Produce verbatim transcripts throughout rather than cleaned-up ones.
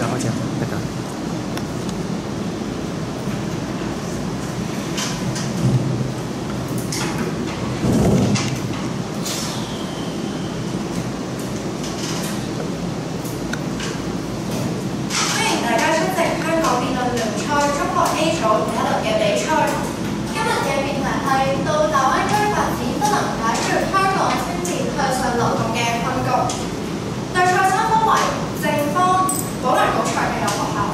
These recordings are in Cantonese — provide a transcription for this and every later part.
開始得㗎。 歡迎大家出席香港辯論聯賽中學 A 組第一輪嘅比賽。今日嘅辯題係到大灣區發展不能解決香港青年向上流動嘅困局。對賽三方為正方、保良局長嘅有學校。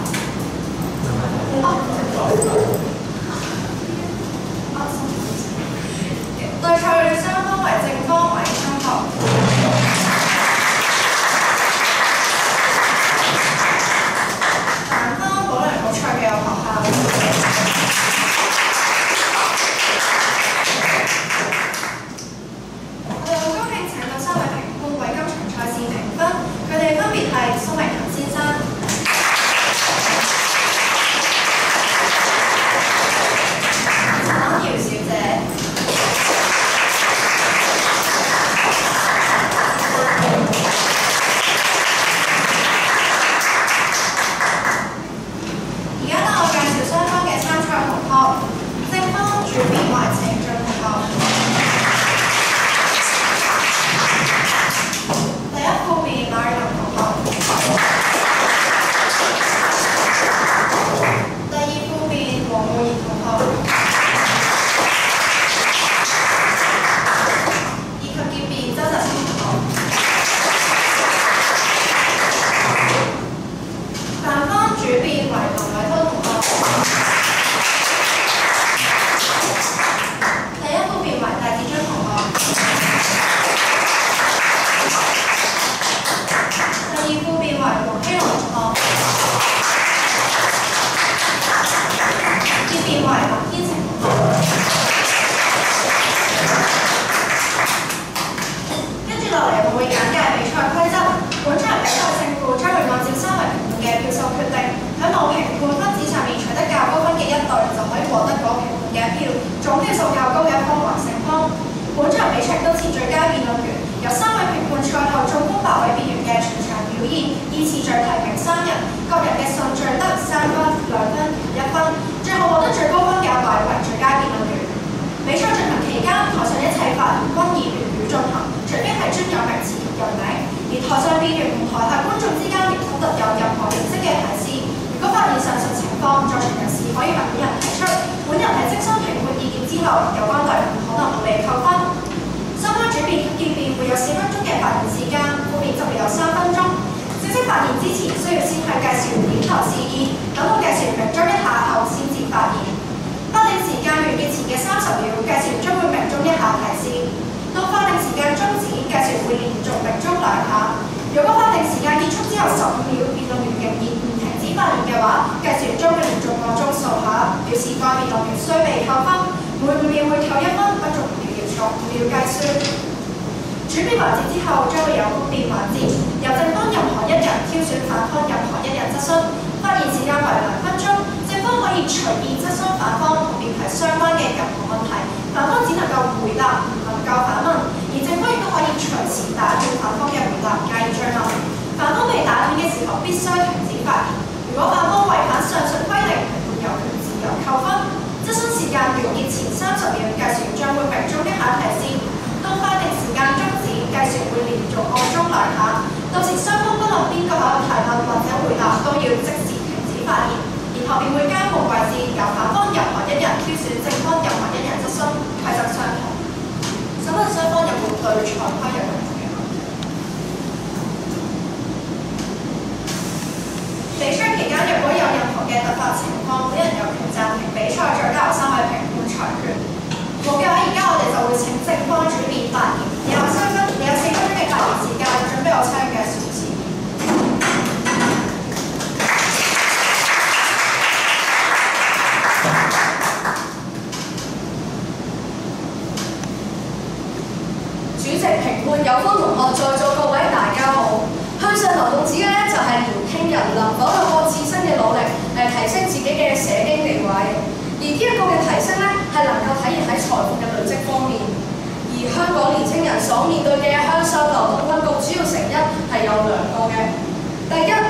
對賽三方為正方為中學。反方保良局長嘅有學校。我哋好高興請到三位評判為今場賽事評分，佢哋分別係蘇明琴先生、陳瑤小姐、而家等我介紹雙方嘅參賽同學。正方主辯為程俊同學。第一副辯馬玉同學。第二副辯黃慕賢同學。以及結辯周澤清同學。犯方主辯為林偉滔同學。第一副辯為戴志津同學。第二副辯為黃希龍同學。結辯為林天晴同學。跟住落嚟，我會簡介比賽規則。本場比賽勝負將會按照三位評判嘅票數決定。喺冇評判分子上面取得較高分嘅一隊就可以獲得嗰評判嘅一票，總票數較高嘅一方為勝方。本場比賽都設最佳辯論員，由三位評判賽後總共八位辯員嘅全場表現，依次序提名三人，各人嘅順序得三分、兩分、一分，最後獲得最高分嘅一位為最佳辯論員。比賽進行期間，台上一切發言均以粵語進行，除非係專有名詞人名，而台上辯員同台下觀眾之間亦不得有任何形式嘅提示。如果發現上述情況，在場人士可以向本人提出，本人喺徵詢評判意見之後，有關隊伍可能會被扣分。雙方主辯及結辯會有四分鐘嘅發言時間，副辯則會有三分鐘。正式發言之前，需要先向介紹員點頭示意，等到介紹員鳴鐘一下後先至發言。法定時間完結前嘅三十秒，介紹員將會鳴鐘一下提示。到法定時間終止，介紹員會連續鳴鐘兩下。如果法定時間結束之後十五秒，辯論員仍然唔停止發言嘅話，介紹員將會連續按鐘數下，表示該辯論員須被扣分，每五秒會扣一分，不足五秒要從五秒計算。主辯環節之後將會有複辯環節，由正方任何一人挑選反方任何一人質詢，發言時間為兩分鐘。正方可以隨意質詢反方同辯題相關嘅任何問題，反方只能夠回答，唔能夠反問，而正方亦都可以隨時打斷反方嘅回答，加以追問。反方被打斷嘅時候必須停止發言。如果反方違反上述規定，評判有權自由扣分。質詢時間完結前三十秒，介紹員將會鳴鐘一下提示。到法定時間終止，介紹員會連續按鐘兩下。到時雙方不論邊個喺度提問或者回答，都要即時停止發言。然後便會交換位置，由反方任何一人挑選正方任何一人質詢，規則相同。想問雙方有冇對賽規有任何嘅問題？比賽期間若果有任何嘅突發情況，本人有權暫停比賽，再交由三位評判裁決。冇嘅話，而家我哋就會請正方主辯發言。你有三分，你有四分鐘嘅發言時間，準備我參與嘅數字。 主席、評判、有方同學，在座各位大家好。向上流動指嘅咧就係年輕人能否透過自身嘅努力嚟提升自己嘅社經地位，而呢一個嘅提升咧係能夠體現喺財富嘅累積方面。而香港年輕人所面對嘅向上流動困局主要成因係有兩個嘅。第一，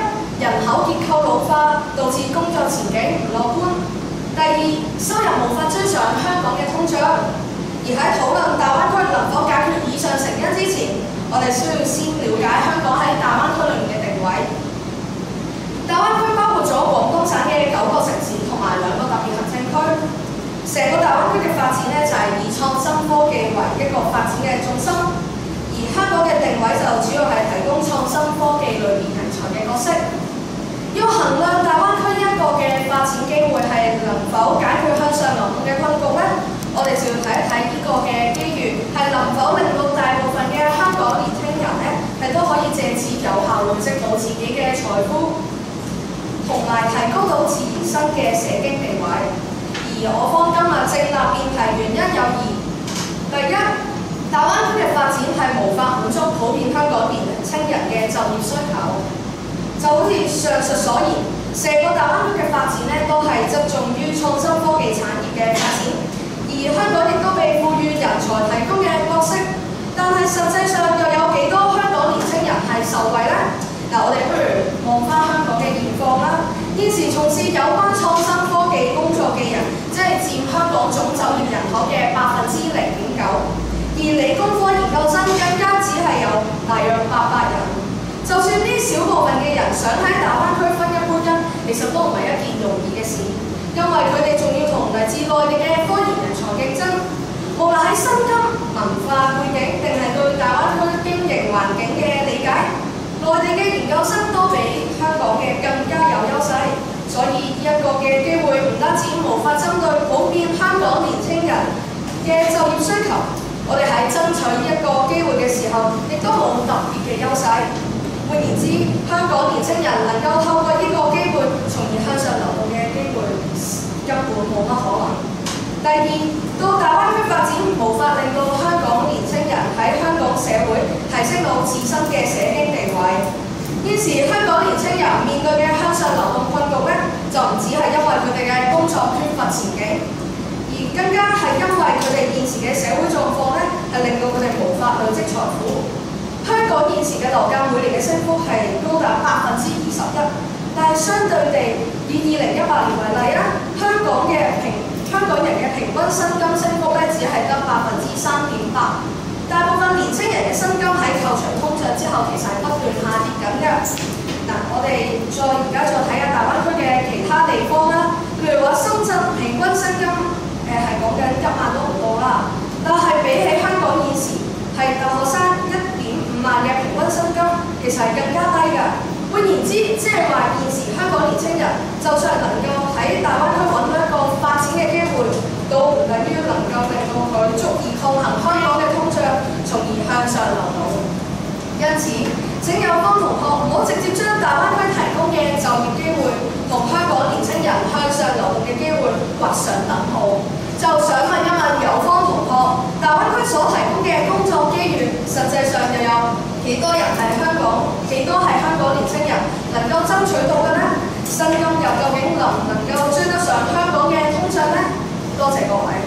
人口結構老化導致工作前景唔樂觀。第二，收入無法追上香港嘅通脹。而喺討論大灣區能否解決以上成因之前，我哋需要先了解香港喺大灣區裏面嘅定位。大灣區包括咗廣東省嘅九個城市同埋兩個特別行政區。成個大灣區嘅發展咧就係以創新科技為一個發展嘅重心，而香港嘅定位就主要係提供創新科技類別人才嘅角色。要衡量大灣區一個嘅發展機會係能否解決向上流動嘅困局咧，我哋就要睇一睇呢個嘅機遇係能否令到大部分嘅香港年輕人咧係都可以借此有效累積到自己嘅財富，同埋提高到自身嘅社經地位。而我方今日正立辯題原因有二：第一，大灣區嘅發展係無法滿足普遍香港年輕人嘅就業需求。就好似上述所言，成個大灣區嘅發展咧都係側重於創新科技產業嘅發展，而香港亦都被賦予人才提供嘅角色。但係實際上又有幾多香港年輕人係受惠呢？嗱，我哋不如望翻香港嘅現況啦。現時從事有關創新科技工作嘅人，即係佔香港總就業人口嘅百分之零點九，而理工科研究生更加只係有大約八百人。就算呢少部分嘅人想喺大灣區分一杯羹，其實都唔係一件容易嘅事，因為佢哋仲要同嚟自內地嘅科研人才競爭。無論喺薪金、文化背景，定係對大灣區經營環境嘅理解，內地嘅研究生都比香港嘅更加有優勢。所以呢一個嘅機會唔單止無法針對普遍香港年輕人嘅就業需求，我哋喺爭取呢一個機會嘅時候，亦都冇特別嘅優勢。換言之，香港年青人能夠透過呢個機會，從而向上流動嘅機會根本冇乜可能。第二，到大灣區發展無法令到香港年青人喺香港社會提升到自身嘅社經地位。現時香港年青人面對嘅向上流動困局咧，就唔止係因為佢哋嘅工作缺乏前景，而更加係因為佢哋現時嘅社會狀況咧，係令到佢哋無法累積財富。香港現時嘅樓價每年嘅升幅係高達百分之二十一，但係相對地，以二零一八年為例啦，香港嘅平香港人嘅平均薪金升幅咧只係得百分之三點八，大部分年青人嘅薪金喺扣除通脹之後，其實係不斷下跌緊嘅。嗱，我哋再而家再睇下大灣區嘅其他地方啦，譬如話深圳平均薪金誒係講緊一萬都唔到啦，但係比起香港現時係大學生一萬嘅平均薪金其實係更加低㗎。換言之，即係話現時香港年青人就算能夠喺大灣區揾到一個發展嘅機會，都唔等於能夠令到佢足以抗衡香港嘅通脹，從而向上流動。因此，請有關同學唔好直接將大灣區提供嘅就業機會同香港年青人向上流動嘅機會畫上等號。就想問一問有方同學，大灣區所提供嘅工作機遇，實際上又有幾多人係香港，幾多係香港年青人能夠爭取到嘅呢？薪金又究竟能唔能夠追得上香港嘅通脹呢？多謝各位。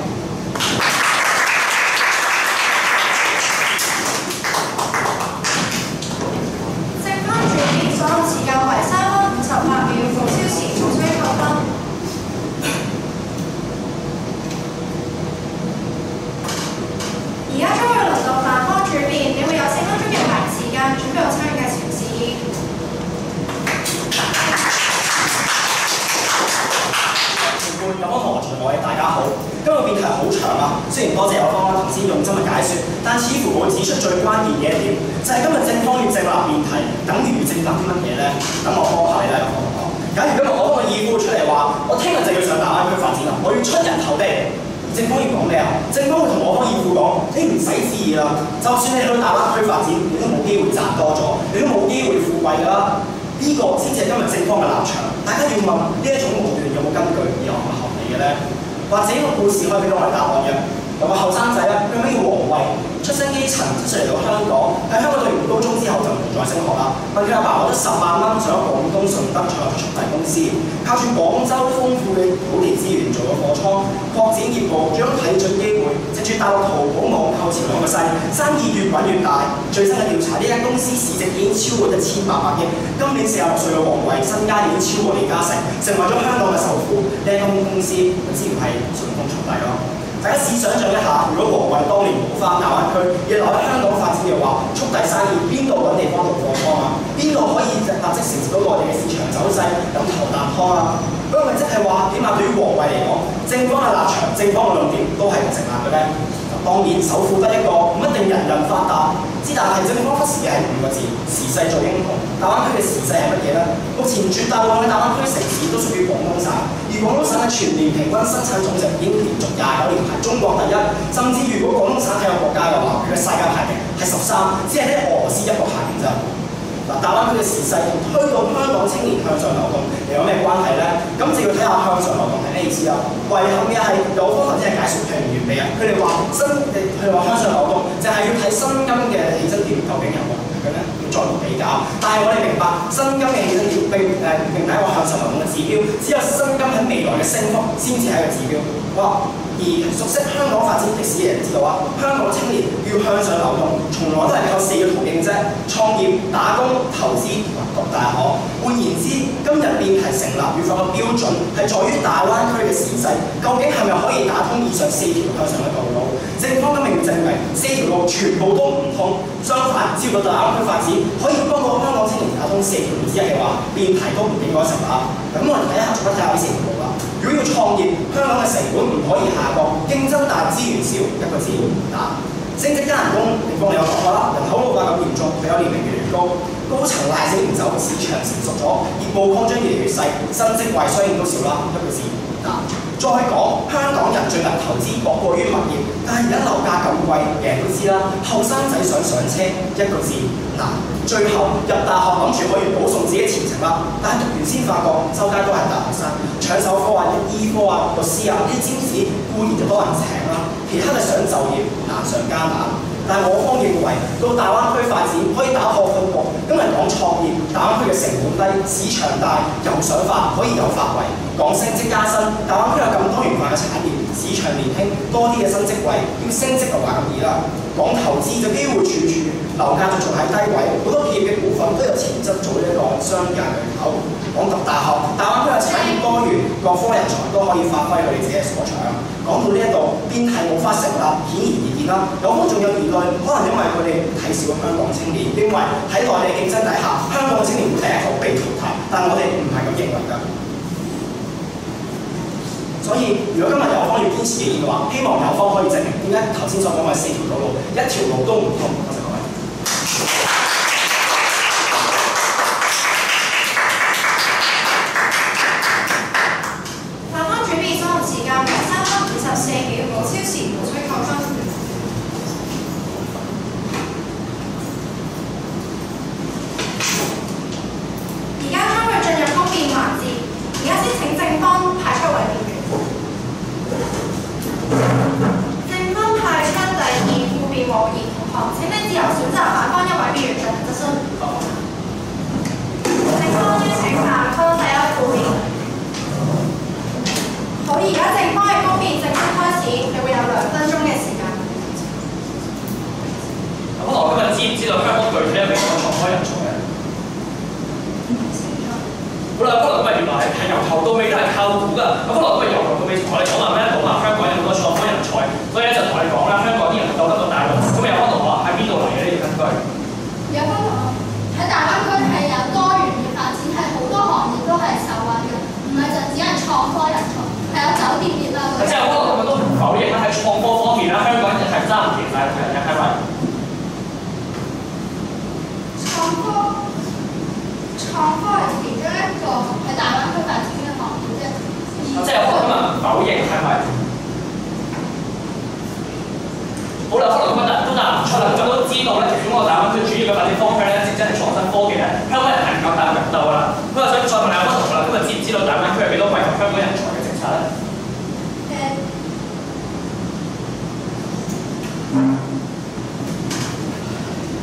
剩翻住嘅所用時間為三分五十八秒，逢超時無需扣分。而家將會輪到南方主辯，你會有四分鐘嘅發言時間，準備好參與嘅嘗試。 有方同學各位大家好，今日辯題好長啊，雖然多謝有方頭先用真文解説，但似乎冇指出最關鍵嘅一點，就係、是、今日正方與正立辯題等於正立啲乜嘢咧？等我幫下你啦，有方同學。假如今日我幫個義父出嚟話，我聽日就要上大灣區發展啦，我要出人頭地。正方要講咩啊？正方會同我方義父講：你唔使旨意啦，就算你去大灣區發展，你都冇機會賺多咗，你都冇機會富貴㗎啦。呢、這個先至係今日正方嘅立場。大家要問呢一種武斷有冇根據，而又係咪合理嘅咧？或者個故事可以俾到我哋答案嘅。 有個後生仔咧，佢名叫黃慧，出身基層，出嚟到香港，喺香港讀完高中之後就唔再升學啦。問佢阿爸攞咗十萬蚊上咗廣東順德創立咗速遞公司，靠住廣州豐富嘅土地資源做咗貨倉，擴展業務，將睇準機會，藉住大陸淘寶網購潮兩個勢，生意越滾越大。最新嘅調查，呢間公司市值已經超過一千八百億。今年四十六歲嘅黃慧，身家已經超過李嘉誠，成為咗香港嘅首富。呢間公司自然係順豐速遞咯。大家試想像一下，如果黃慧當年冇翻大灣區，而留喺香港發展嘅話，速遞生意邊度揾地方做貨倉啊？邊度可以立即承接到內地嘅市場走勢，咁頭啖湯啊？咁咪即係話，起碼對於黃慧嚟講，正方嘅立場、正方嘅論點都係唔成立嘅咧。當然，首富得一個，唔一定人人發達。之但係正方忽視嘅係五個字：時勢做英雄。大灣區嘅時勢係乜嘢咧？目前絕大部分嘅大灣區城市都屬於廣東省，而廣東省嘅全年平均生產總值已經連續廿九年排中國第一。甚至如果廣東省係個國家嘅話，佢嘅世界排名係十三，只係呢俄羅斯一個排名咋。嗱，大灣區嘅時勢同推動香港青年向上流動又有咩關係咧？咁就要睇下向上流動係咩意思啦。遺憾嘅係有方頭先係解説係唔完備啊。佢哋話新，佢哋話向上流動就係要睇薪金嘅起薪點究竟有冇嘅咧，要再比較。但係我哋明白薪金嘅起薪點並誒並唔係一個向上流動嘅指標，只有薪金喺未來嘅升幅先至係一個指標。哇！而熟悉香港發展歷史嘅人知道啊，香港青年要向上流動，從來都係靠四個途徑啫：創業、打工、投資同讀大學。換言之，今日辯題成立與否嘅標準係在於大灣區嘅時勢，究竟係咪可以打通以上四條向上嘅道路？正方今明證明四條路全部都唔通，相反，只要個大灣區發展可以幫到香港青年打通四條路之一嘅話，辯題都唔應該成立。咁我哋睇一下，逐一睇下呢四條路啦。如果要創業，香港嘅成本唔可以下降，競爭大，資源少，一個字打。升職加人工，地方你有講過啦，人口老化咁嚴重，退休年齡越嚟越高，高層賴死唔走，市場成熟咗，業務擴張越嚟越細，新職位相應都少啦，一個字打。再講香港人最近投資博過於物業，但係而家樓價咁貴，人人都知啦，後生仔想上車，一個字難。最後入大學諗住可以保送自己前程啦，但係讀完先發覺周街都係大學生，搶手科啊、醫科啊、律師啊呢啲尖子固然就多人請啦，其他嘅想就業難上加難。但係我方認為到大灣區發展可以打破封國，今日講創業，大灣區嘅成本低，市場大，有想法可以有發圍。講升職加薪，大灣區有咁多元化嘅產業，市場年輕，多啲嘅新職位，要升職就話咁易啦。講投資就機會處處，樓價就仲喺低位，好多企業嘅股份都有潛質做呢一個商界巨頭。講讀大學，大灣區嘅產業多元，各科人才都可以發揮佢哋自己嘅所長。講到呢一度，辯題無法成立，顯而易見啦。有方仲有疑慮，可能因為佢哋睇小香港青年，認為喺內地競爭底下，香港嘅青年會第一個被淘汰，但我哋唔係咁認為㗎。所以，如果今日有方要堅持己見嘅話，希望有方可以證明點解頭先所講嘅四條道路，一條路都唔通。多謝各位。 法方主辯所用時間為三分五十四秒，無超時，無需扣分。而家將會進入公辯環節。而家先請正方派出位辯員。正方派出第二副辯黃賢同學，請你自由選擇反方一位辯員進行質詢。正方邀請下方第一副辯。好，而家正方嘅公辯正式開始，你會有兩分鐘嘅時間。 咁我今日知唔知道香港具體有幾多創科人才咧？好啦，不過咁啊，原來係由頭到尾都係靠估㗎。咁不過咁啊，由頭到尾同我哋講話咩？講話香港有好多創科人才，所以咧就同你講啦，香港啲人鬥得過大陸。咁有方同學喺邊度嚟嘅呢？根據有方同學喺大灣區係有多元嘅發展，係好多行業都係受惠嘅，唔係就只係創科人才，係有酒店業啦。 即係有方同學都唔否認啦，喺創科方面啦，香港人係爭唔贏大陸人嘅，係咪？ 創科創科係其中一個喺大灣區發展嘅行業啫。 即係有方同學唔否認，係咪？好啦，可能今日都答唔出啦，咁都知道咧，其中個大灣區主要嘅發展方向咧，即真係創新科技咧，香港人係唔夠大陸人鬥㗎啦。咁啊，想再問下方同學啦，咁啊，知唔知道大灣區有幾多惠及香港人才嘅政策咧？ 誒，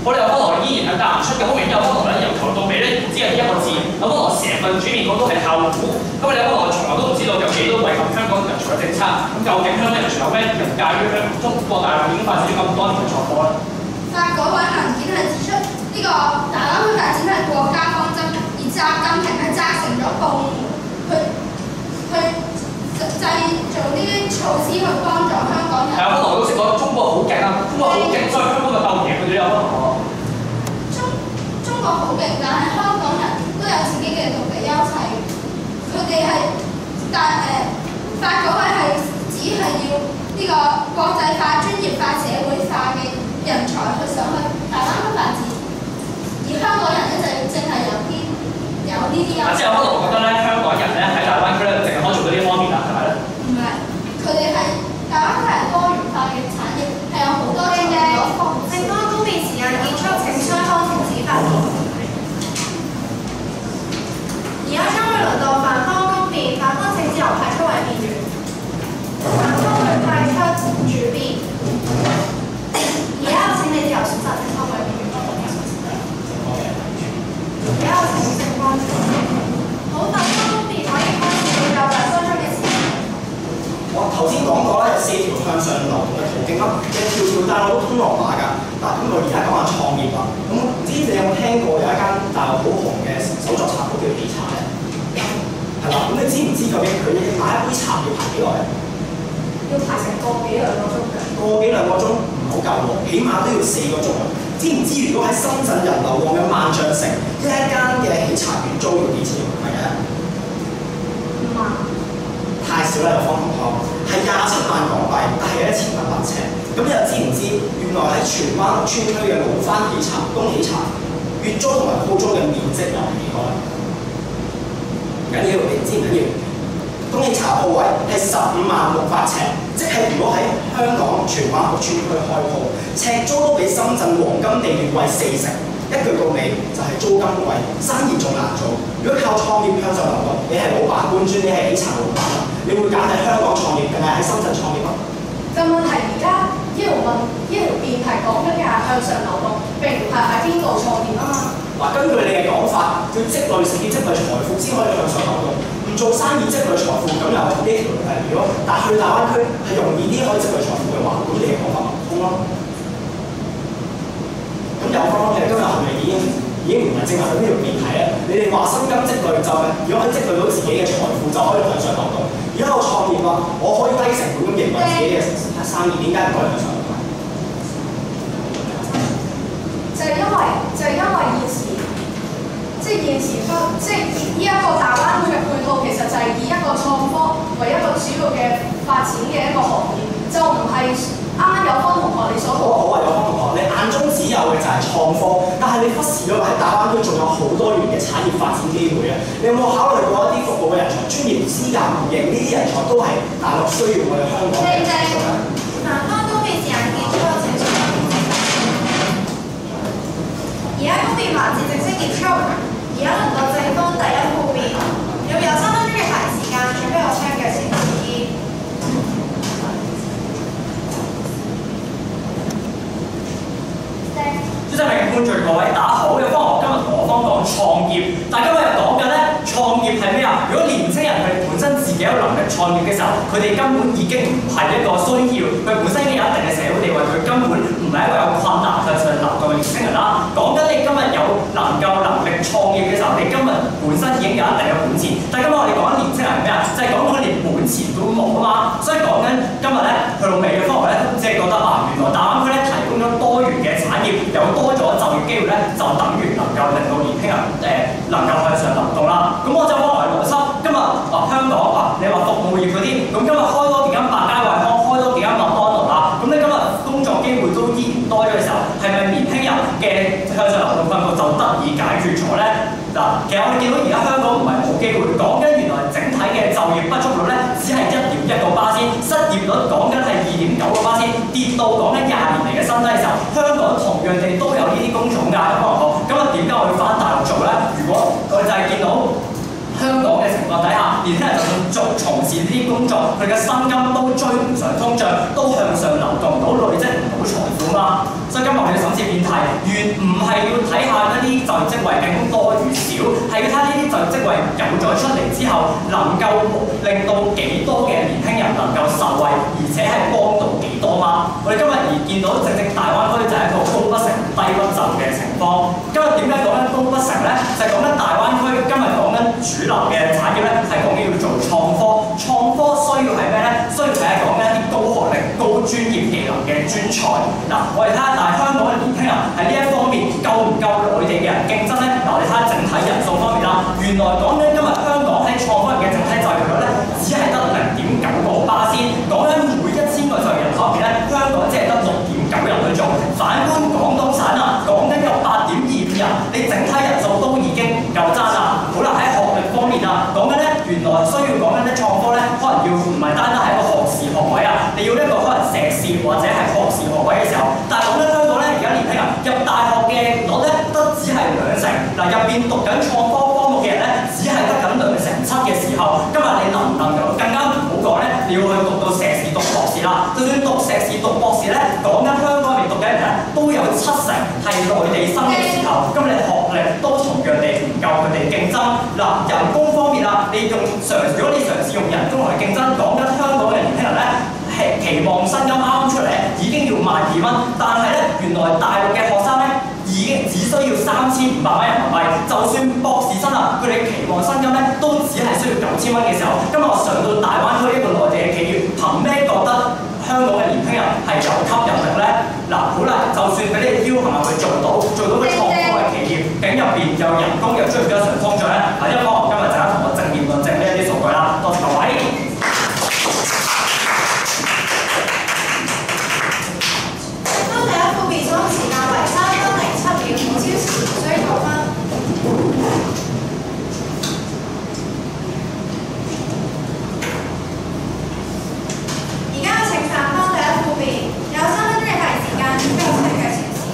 我哋有菠蘿依然係答唔出嘅，好明顯有菠蘿咧由頭到尾咧只係一個字，有菠蘿成份主面講都係靠估。咁你有菠蘿從來都唔知道有幾多惠及香港人才嘅政策。咁究竟香港人才有咩凌駕於香中國大陸已經發展咗咁多年嘅狀況咧？ 法改委文件係指出，呢、這個大灣區發展係國家方針，而習近平係責成咗部門去去製造呢啲措施去幫助香港人。 係啊，菠蘿都識講中國好勁啊，中國好勁，所以香港嘅鬥贏佢哋有菠蘿。 中中國好勁，但係香港人都有自己嘅獨特優勢。佢哋係但誒、呃、法改委係只係要呢個國際化、專業化、社會化嘅人才去上去大灣區發展，而香港人咧就淨係有啲有呢啲優勢。 即係菠蘿覺得咧，香港人咧喺大灣區咧，淨係可以做到呢方面啊，係咪咧？ 唔係，佢哋係大灣區係多元化嘅產業，係有好多嘅政綱公辯時間結束，請雙方停止發言。而家將會輪到泛方公辯，泛方請自由派出為辯員，泛方會派出主辯。而家我請你自由選擇正方為辯員。而家我請正方。好，泛方公辯可以開始有兩分鐘嘅時間。 我頭先講過啦，有四條向上流動嘅途徑啦，你條條大路都通羅馬㗎。嗱，咁我而家講下創業啦。咁唔知你有冇聽過有一間大陸好紅嘅手作茶鋪叫喜茶咧？係啦，咁你知唔知究竟佢買一杯茶要排幾耐咧？ 要排成個幾兩個鐘㗎。 個幾兩個鐘唔好夠喎，起碼都要四個鐘。知唔知如果喺深圳人流旺嘅萬象城，呢一間嘅喜茶月租要幾錢？係嘅？ 五萬。 太少啦，有方同學，係廿七萬港幣，但係有一千八百尺。咁你又知唔知原來喺荃灣綠村區嘅老番喜茶、東喜茶，月租同埋鋪租嘅面積又係幾多咧？唔緊要，你知唔緊要？東喜茶鋪位係十五萬六百尺，即係如果喺香港荃灣綠村區開鋪，尺租都比深圳黃金地段貴四成。一句到尾就係租金貴，生意仲難做。如果靠創業向上流動，你係老闆官尊，你係喜茶老闆啦，你會揀喺香港創業定係喺深圳創業啊？ 就問題而家呢條問呢條辯題講緊嘅係向上流動，並唔係喺邊度創業啊嘛。 嗱，根據你嘅講法，要積累要積累財富先可以向上流動。唔做生意積累財富，咁又係呢條係如果，但去大灣區係容易啲可以積累財富嘅話，咁你嘅講法唔通咯。咁有方嘅今日係咪已經已經唔係正係呢條辯題咧？你哋話薪金積累就係，如果可以積累到自己嘅財富，就可以向上流動。而家我創業啦，我可以低成本咁營運自己嘅生意，點解唔可以向上流動？ 就係因為就係因為現時，即係現時分，即係呢一個大灣區嘅配套，其實就係以一個創科為一個主要嘅發展嘅一個行業，就唔係啱啱有方同學你所講。 好啊，有方同學，你眼中只有嘅就係創科，但係你忽視咗喺大灣區仲有好多元嘅產業發展機會啊！你有冇考慮過一啲服務嘅人才、專業資格互認呢啲人才都係大陸需要我哋香港嘅人才嘅？ 南方公辯時間結束，請上台。而家公辯環節正式結束，而家輪到正方第一副辯，要有三分鐘嘅排時間，準備我槍嘅前提議。 主席、評判團各位打好嘅方學今日同我方講創業，但係今日講緊咧創業係咩啊？如果年青人佢本身自己有能力創業嘅時候，佢哋根本已經唔係一個需要，佢本身已經有一定嘅社會地位，佢根本唔係一個有困難向上流動嘅年青人啦。講緊你今日有能夠能力創業嘅時候，你今日本身已經有一定嘅本錢，但係今日我哋講緊年青人係咩啊？就係講佢連本錢都冇啊嘛。所以講緊今日咧去到尾嘅方學咧，即係覺得啊，原來大灣區咧提供咗多元嘅產業，有多咗就業機會咧，就等於能夠令到年輕人誒、呃、能夠向上流動啦。咁我就方為邏輯，今日啊香港啊，你話服務業嗰啲，咁今日開多幾間百佳惠康，開多幾間麥當勞啦，咁你今日工作機會都依然多咗嘅時候，係咪年輕人嘅向上流動困局就得以解決咗咧？嗱，其實我哋見到而家香港唔係冇機會，講緊原來整體嘅就業不足率咧，只係一點一個巴仙，失業率講緊係二點九個巴仙，跌到講緊廿年嚟嘅新低嘅時候，香港同樣地都有呢啲工種㗎，可能講，咁啊點解我要翻大陸做咧？如果我哋就係見到香港嘅情況底下，年輕人就算做從事呢啲工作，佢嘅薪金都追唔上通脹，都向上流動唔到，累積唔到財富嘛。 所以今日我哋審視辯題，原唔係要睇下一啲就業職位究竟多與少，係要睇呢啲就業職位有咗出嚟之後，能夠令到幾多嘅年輕人能夠受惠，而且係幫到幾多嘛？我哋今日而見到正正大灣區就係一個高不成低不就嘅情況。今日點解講緊高不成咧？就係講緊大灣區，今日講緊主流嘅產業咧，係講緊要做創科。創科需要係咩咧？需要係講緊一啲高學歷、高專業技能嘅專才。嗱，我哋睇下，但係香港嘅年輕人喺呢一方面夠唔夠內地嘅人競爭咧？嗱，我哋睇下整體人數方面啦。原來講緊今日香港喺創科人嘅整體就業率咧，只係得零點九個巴仙。講緊每一千個就業人方面咧，香港只係得六點九人去做。反觀廣東省啊，講緊有八點二五人，你整體人數都已經唔夠爭啦。好啦，喺學歷方面啊，講緊咧原來需要講緊咧創科咧，可能要唔係單單係一個學士學位啊，你要一個可能碩士或者係學士學位嘅時候，但係講緊香港咧，而家年輕人入大學嘅率咧，得只係兩成。嗱，入邊讀緊創科科目嘅人咧，只係得緊兩成七嘅時候，今日你能唔能夠更加唔好講咧？你要去讀到碩士讀博士啦，就算讀碩士讀博士咧，講緊香港入邊讀嘅人咧，都有七成係內地生嘅時候，咁你學歷都同樣地唔夠佢哋競爭。嗱，人工方面啊，你用嘗，如果你嘗試用人工嚟競爭，講緊香港嘅年輕人咧，係期望薪金啱啱出嚟已經要萬二蚊，但係咧原來大陸嘅學生咧已經只需要三千五百蚊人民幣，就算博士生啊，佢哋期望薪金咧都只係需要九千蚊嘅時候，今日我上到大灣區一個內地嘅企業，憑咩覺得香港嘅年輕人係有吸引力咧？嗱，好啦，就算俾你邀係咪去做到做到個創科嘅企業，竟入邊有人工又追唔追得上通脹咧？嗱，一方我今日就同我正面論證呢一啲數據啦，多謝各位。 第一副辯論時間為三分零七秒，唔超時，需求分。而家請站方第一副辯，有三分鐘嘅發言時間，準備好請計時指。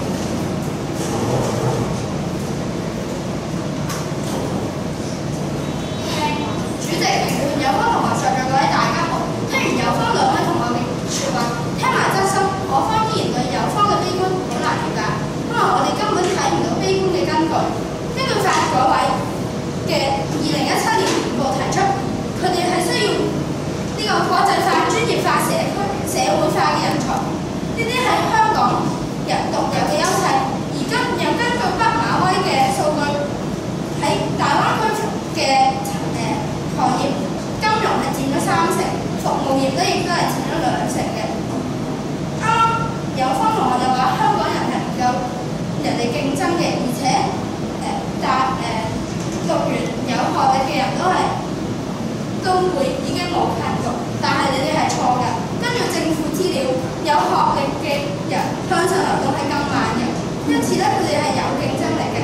主席、評論、有方同學在座各位大家好。聽完有方兩位同學嘅説話，聽埋質詢，我方依然對有方嘅悲觀好難了解，因為我哋根本睇唔到悲觀嘅根據。根據法改委嘅二零一七年年報提出，佢哋係需要呢個國際化、專業化、社區社會化嘅人才，呢啲係香港人獨有嘅優勢。而根又根據北馬威嘅數據，喺大灣區嘅誒行業，金融係佔咗三成，服務業咧亦都係佔咗兩成嘅。啱啱有方同學就話香港人係唔夠人哋競爭嘅，而且誒大誒讀完有學歷嘅人都係都會已經冇勤讀，但係你哋係錯㗎。根據政府資料，有學歷嘅人向上流動係更慢嘅，因此咧佢哋係有競爭力嘅。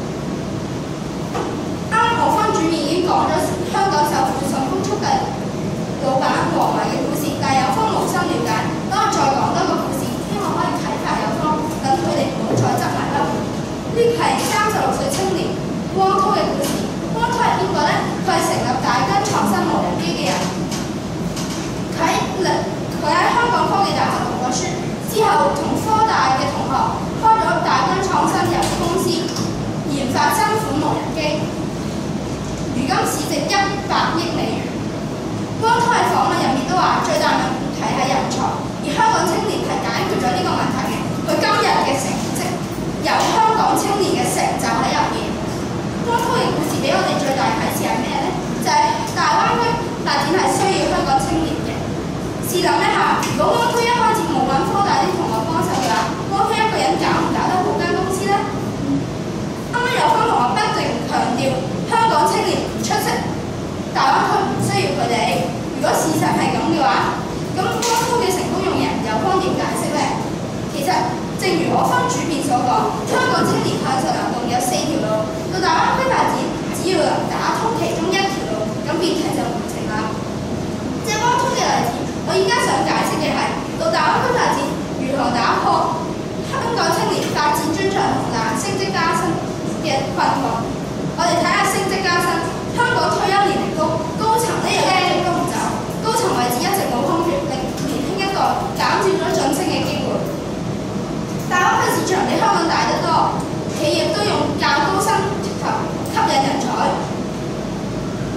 啱啱我方主面已經講咗香港首富順豐速遞老闆王維嘅故事，但係有方無心了解，等我再講多個故事，希望可以啟發有方，等佢哋唔好再執埋啦。呢係三十六歲青年汪滔嘅故事。汪滔係邊個咧？佢係成立大疆創新無人機嘅人。佢喺佢喺香港科技大學讀過書，之後同科大嘅同學開咗大疆創新有限公司，研發新款無人機，如今市值一百億美元。汪滔喺訪問入面都話，最大問題係人才，而香港青年係解決咗呢個問題嘅。佢今日嘅成績有香港青年嘅成就喺入面。汪滔嘅故事俾我哋最大啟示係咩咧？就係、是、大灣區發展係需要香港青年嘅。試諗一下，如果汪滔一開始冇揾科大啲同學幫手嘅話，汪滔一個人搞唔搞得好間公司咧？啱啱有方同學不斷強調香港青年唔出色，大灣區唔需要佢哋。如果事實係咁嘅話，咁汪滔嘅成功用人有方點解釋咧？其實正如我方主編所講，香港青年向上流動有四條路，到大灣區發展，只要能打通其中一條路，咁辯題就唔成立。即係汪滔嘅例子，我而家想解釋嘅係，到大灣區發展如何打破香港青年發展專長同難升職加薪嘅困局。我哋睇下升職加薪，香港退休年齡高，高層呢又一直都唔走，高層位置一直冇空缺，令年輕一代減少咗晉升嘅機會。大灣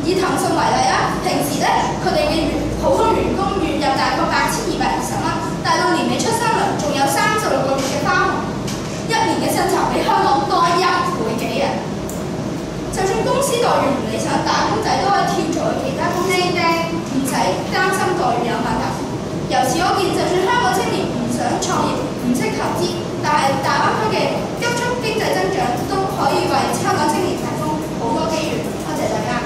以騰訊為例啦，平時咧佢哋嘅員普通員工月入大概八千二百二十蚊，但到年尾出生糧仲有三十六個月嘅花紅，一年嘅薪酬比香港多一倍幾啊！就算公司待遇唔理想，打工仔都可以跳槽去其他公司，唔使擔心待遇有問題。由此可見，就算香港青年唔想創業、唔識投資，但係大灣區嘅急速經濟增長都可以為香港青年提供好多機遇。多謝大家。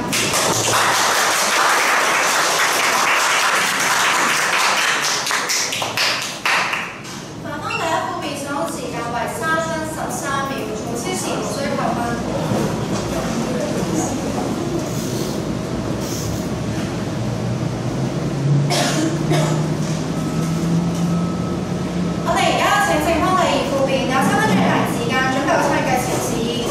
凡方第一副面所用時間為三分十三秒，從超時無需扣分。我哋而家請正方第二副面有三分鐘嘅時間，準備好參與嘅試試。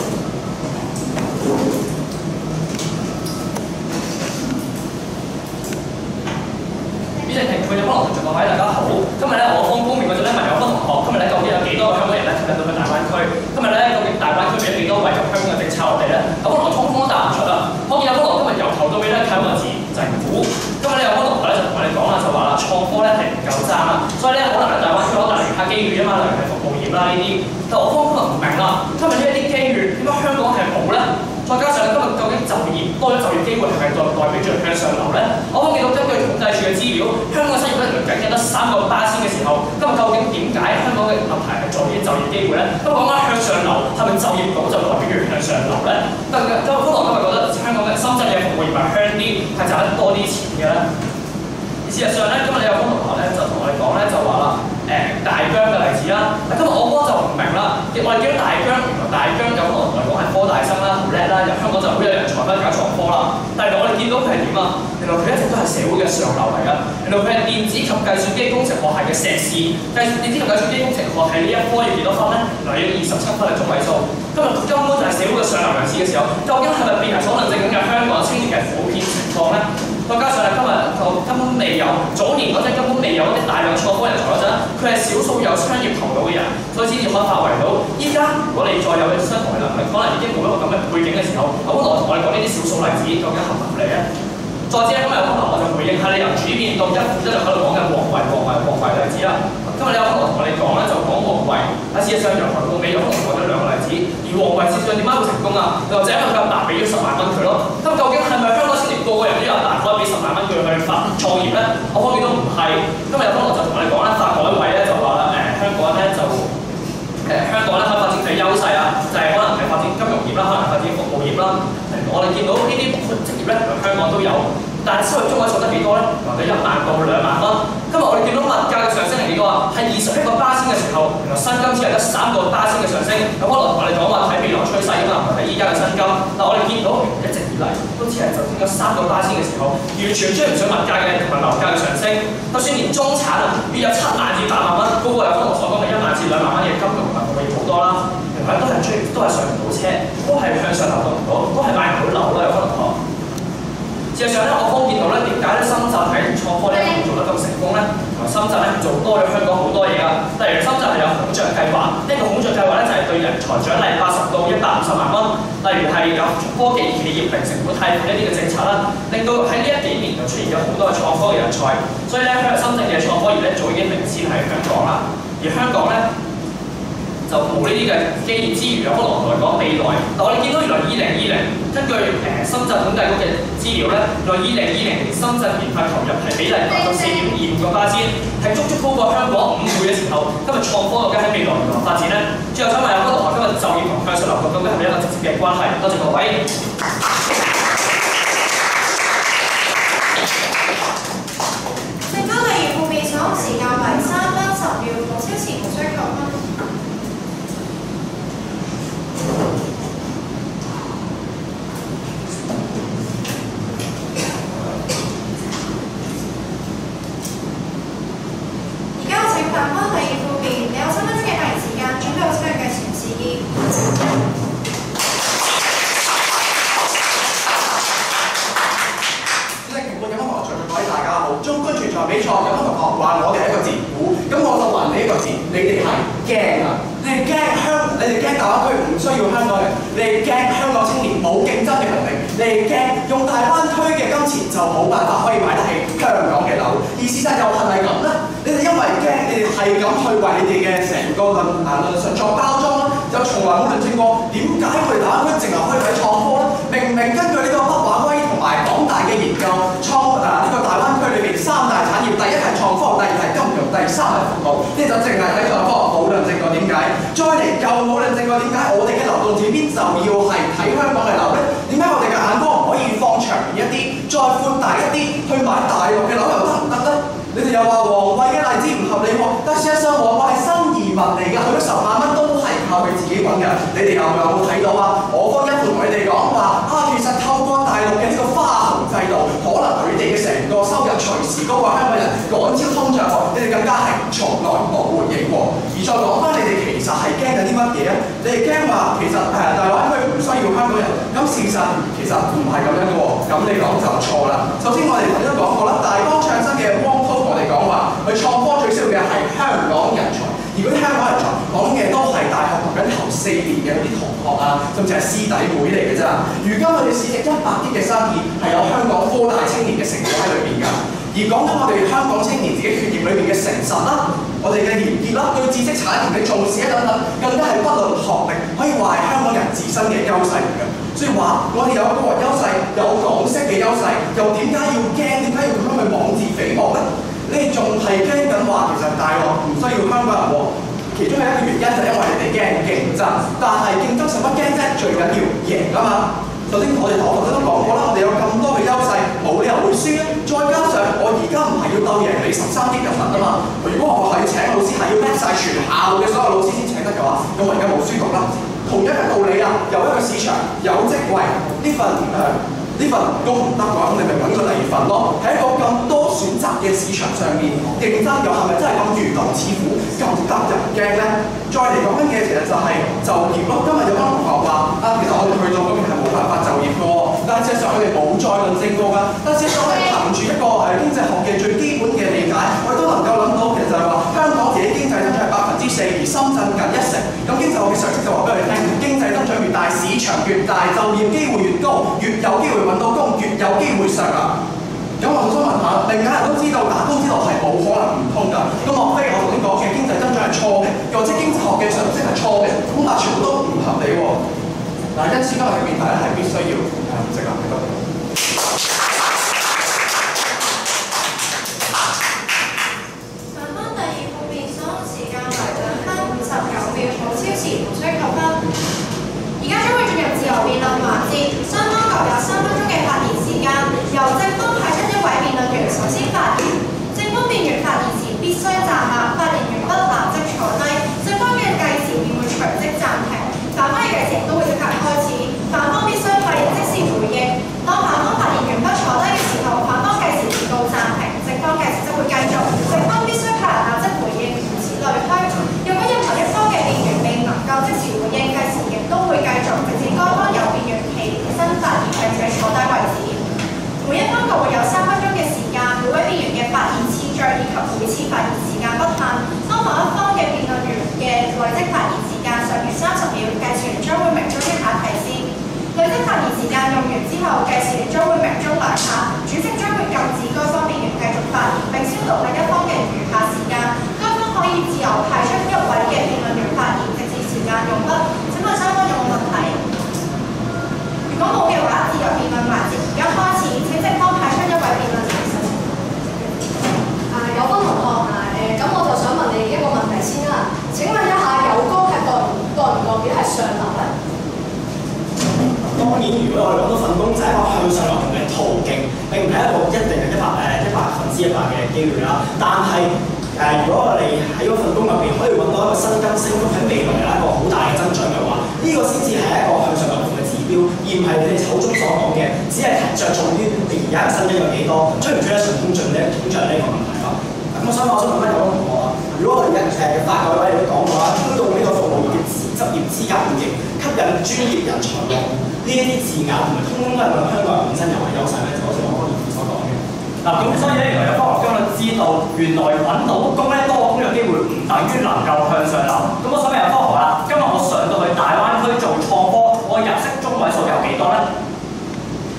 主席評判有幫同學各位大家好，今日咧我方公面嗰陣咧問有幫同學，今日咧究竟有幾多個香港人咧進入到去大灣區？今日咧究竟大灣區俾咗幾多惠及香港嘅政策我哋咧？有幫同學通通都答唔出啦。可見有幫同學今日由頭到尾咧睇個字政府。今日咧有幫同學咧就同我哋講啦，就話啦創科咧係唔夠爭啊，所以咧可能喺大灣區攞大其他機遇啊嘛，例如係服務業啦呢啲。但我方今日唔明啦，今日呢一啲機遇點解香港係冇咧？再加上今日究竟就業多咗就業機會係咪代代表住向上流咧？我方見到根據統計處嘅資料，香港失業率僅僅得三個巴仙嘅時候，今日究竟點解香港嘅問題係在於就業機會咧？咁講緊向上流係咪就業到就代表住向上流咧？咁咁方羅今日覺得香港嘅深圳嘅服務業係香啲，係賺得多啲錢嘅咧？事實上咧，今日你有方同學咧就同我哋講咧就話啦，誒、呃、大疆嘅例子啦，嗱今日我哥就唔明啦，我哋見到大疆原來大疆有方同學講係科大生啦，好叻啦，入香港就好有人才啦，搞創科啦，但係我哋見到佢係點啊？原來佢一直都係社會嘅上流嚟㗎，原來佢係電子及計算機工程學系嘅碩士，計電子及計算機工程學系呢一科要幾多分咧？原來要二十七分係中位數，今日根本就係社會嘅上流人士嘅時候，究竟係咪變係所能證緊嘅香港青年嘅普遍情況咧？再加上係今日就根本未有早年嗰陣根本未有一啲大量創科人才嗰陣，佢係少數有商業頭腦嘅人，所以先至可以發圍到。依家如果你再有相同嘅能力，可能已經冇一個咁嘅背景嘅時候，咁我同我哋講呢啲少數例子究竟合唔合理咧？再者今日有可能我就回應下你由主面到一副一就喺度講嘅王維、王維、王維例子啦。今日你有可能同我哋講咧，就講王維，喺事實上由頭到尾有可能講咗兩個例子。而王維事實上點解會成功啊？又或者因為佢阿爸俾咗十萬蚊佢咯。咁究竟係咪香港青年個個人都有阿爸可以俾十萬蚊佢去發創業咧？我方面都唔係。今日有可能就同我哋講咧，發改委咧就話啦，誒、呃、香港咧就誒、呃、香港咧可以發展佢優勢啊，就係、是、可能係發展金融業啦，可能係發展服務業啦。我哋見到呢啲職業咧，香港都有。但係收入中位數得幾多咧？原來一萬到兩萬蚊。今日我哋見到物價嘅上升係幾多啊？係二十一個巴仙嘅時候，原來薪金只係得三個巴仙嘅上升。有可能同我哋講話睇未來趨勢啊嘛，唔係睇依家嘅薪金。但我哋見到一直以嚟都只係就升咗三個巴仙嘅時候，完全追唔上物價嘅同埋樓價嘅上升。就算連中產啊，要有七萬至八萬蚊，嗰、那個有可能所講嘅一萬至兩萬蚊嘅金融同埋服務業好多啦。原來都係追，都係上唔到車，都係向上流動唔到，都係買唔到樓啦。有可能講。事實上咧，我方見到咧，點解咧深圳喺創科呢一度做得咁成功咧？同埋深圳咧做多咗香港好多嘢噶。例如深圳係有孔雀計劃，呢、這個孔雀計劃咧就係、是、對人才獎勵八十到一百五十萬蚊。例如係有科技企業零成本貸款呢啲嘅政策啦，令到喺呢一幾年就出現咗好多嘅創科嘅人才。所以咧，深圳嘅創科業咧早已經領先喺香港啦。而香港咧，就冇呢啲嘅基業之餘，有可能同佢講未來。但我哋見到原來二零二零根據誒、呃、深圳統計局嘅資料咧，原來二零二零年深圳研發投入係比例達到四點二五個巴仙，係足足高過香港五倍嘅時候。今日創科究竟喺未來如何發展咧？最後想問有冇同學今日就業同向上流動究竟係咪一個直接嘅關係？多謝各位。 正方第二副面所用時間為三分十秒，無超時無需扣分。反方第二副面，你有三分鐘嘅發言時間，準備好參與嘅前事宜。 主席評判有乜同學？各位大家好，中觀全場比賽有乜同學話我哋係一個字估，咁我就還你一個字，你哋係驚啊！你哋驚香，你哋驚大灣區唔需要香港人，你哋驚香港青年冇競爭嘅能力。 你哋驚用大灣區嘅金錢就冇辦法可以買得起香港嘅樓，而事實又係咪咁咧？你哋因為驚，你哋係咁去為你哋嘅成個論啊論述作包裝啦，又從來冇論證過點解我哋大灣區淨係可以喺創科咧？明明根據呢個北華威同埋港大嘅研究，創啊呢個大灣區裏邊三大產業，第一係創科，第二係金融，第三係服務，呢就淨係喺創科冇論證過點解，再嚟又冇論證過點解我哋嘅流動這邊就要係睇香港嘅樓咧？點解我哋嘅眼光唔可以放長遠一啲，再闊大一啲，去買大陸嘅樓又得唔得咧？你哋又話皇貴嘅例子唔合理喎，但事實上皇貴係新移民嚟㗎，佢嗰十萬蚊都係靠佢自己揾嘅。你哋又有冇睇到啊？我方一盤同你哋講話啊，其實透過大陸嘅呢個花紅制度，可能佢哋嘅成個收入隨時高過香港人，趕超通脹，你哋更加係從來冇回應過。而再講翻，你哋其實係驚緊啲乜嘢啊？你哋驚話其實誒大灣區唔需要香港人，咁事實其實唔係咁樣嘅喎。咁你講就錯啦。首先我哋頭先都講過啦，大江倡新嘅汪滔我哋講話，佢創科最需要嘅係香港人才，而嗰啲香港人才講嘅都係大學讀緊頭四年嘅嗰啲同學啊，甚至係師弟妹嚟嘅啫。如今佢哋市值一百億嘅生意係有香港科大青年嘅成果喺裏邊㗎。而講緊我哋香港青年自己血液裏邊嘅誠實啦，我哋嘅廉潔啦，對知識產權嘅重視等等，更加係不論學歷，可以話係香港人自身嘅優勢嚟嘅。所以話我哋有個人優勢，有港式嘅優勢，又點解要驚？點解要咁樣去妄自菲薄咧？你哋仲係驚緊話其實大陸唔需要香港人喎？其中有一個原因就係因為你哋驚競爭，但係競爭使乜驚啫？最緊要贏啊嘛！首先我哋我頭先都講過啦，我哋有咁多嘅優勢，冇理由會輸啊！再加上我而家唔係要鬥贏你十三億人民啊嘛！如果我係要請老師，係要叻晒全校嘅所有老師先請得嘅話，咁我而家冇書讀啦。同一個道理啊，有一個市場有職位呢份誒。呃呢份工唔得嘅話，咁你咪揾個第二份咯。喺一個咁多選擇嘅市場上面，競爭又係咪真係咁如狼似虎、咁得人驚咧？再嚟講緊嘅其實就係就業咯。今日有班同學話啊，其實我哋去到嗰邊係冇辦法就業嘅喎，但係事實上佢哋冇再論證過㗎。但係事實上我哋憑住一個誒經濟學嘅最基本嘅理解，我哋都能夠諗到其實就係話香港自己經濟增長係百分之四，而深圳近一成。咁經濟學嘅常識就話俾我哋聽，經濟增長越大，市場越大，就業機會越高，越有機會揾到工，越有機會上啊！咁我想問下，另外人都知道打工之路係冇可能唔通㗎。咁莫非我頭先講嘅經濟增長係錯嘅，又或者經濟學嘅常識係錯嘅？咁但全部都唔合理喎。嗱，因此今日嘅辯題咧係必須要誒直立喺度。 上翻第二個辯所時間為兩分五十九秒，冇超時，無需扣分。而家將會進入自由辯論環節，雙方各有三分鐘嘅發言時間，由正方派出一位辯論員首先發言。正方辯員發言時必須站立，發言完畢立即坐低。正方嘅計時便會隨即暫停，反方嘅計時亦都會即刻開始。反方必須發言即時回應。當反方發言完畢坐低嘅時候，反方計時便告暫停，正方計時則會繼續。正方必須派人立即回應，如此類推。若果任何一方嘅辯員未能夠即時回應，計時亦都會繼續，直至該方有辯員起身發言並且坐低為止。每一方各會有三分鐘嘅時間，每位辯員嘅發言次序以及每次發言時間不限。當某一方嘅辯論員嘅累積發言時間尚餘三十秒，計時員將會鳴鐘一下提示。累積發言時間用完之後，計時員將會鳴鐘兩下，主席將會禁止該方辯員繼續發言，並消毒另一方嘅餘下時間。該方可以自由派出一位嘅辯論員發言，直至時間用畢。請問雙方有冇問題？如果冇嘅話，自由辯論環節而家開始。請正方派出一位辯論員。 啊，有方同學啊，誒，咁我就想問你一個問題先啦。請問一下，有歌係代代唔代表係上流咧？ 當然，如果我哋講到份工就係一個向上流動嘅途徑，並唔係一個一定係一百誒一百分之一百嘅機會啦。但係誒、呃，如果我哋喺嗰份工入邊可以揾到一個薪金升幅喺未來有一個好大嘅增長嘅話，呢、這個先至係一個向上流動嘅指標，而唔係你哋口中所講嘅，只係着重於你而家嘅薪金有幾多，追唔追得上通脹呢？通脹呢個問題咯。咁我想我想問翻有個同學啊，如果我哋一誒嘅法改委都講過啦，推動呢個服務業嘅執業資格互認，吸引專業人才落戶，呢一啲字眼同埋通通都係我哋香港人本身有嘅優勢咧，就好似我嗰年所講嘅。 嗱，咁所以咧，原來有科學家都知道，原來揾到工咧多工嘅機會唔等於能夠向上流。咁我想問有科學啦，今日我上到去大灣區做創科，我入息中位數有幾多咧？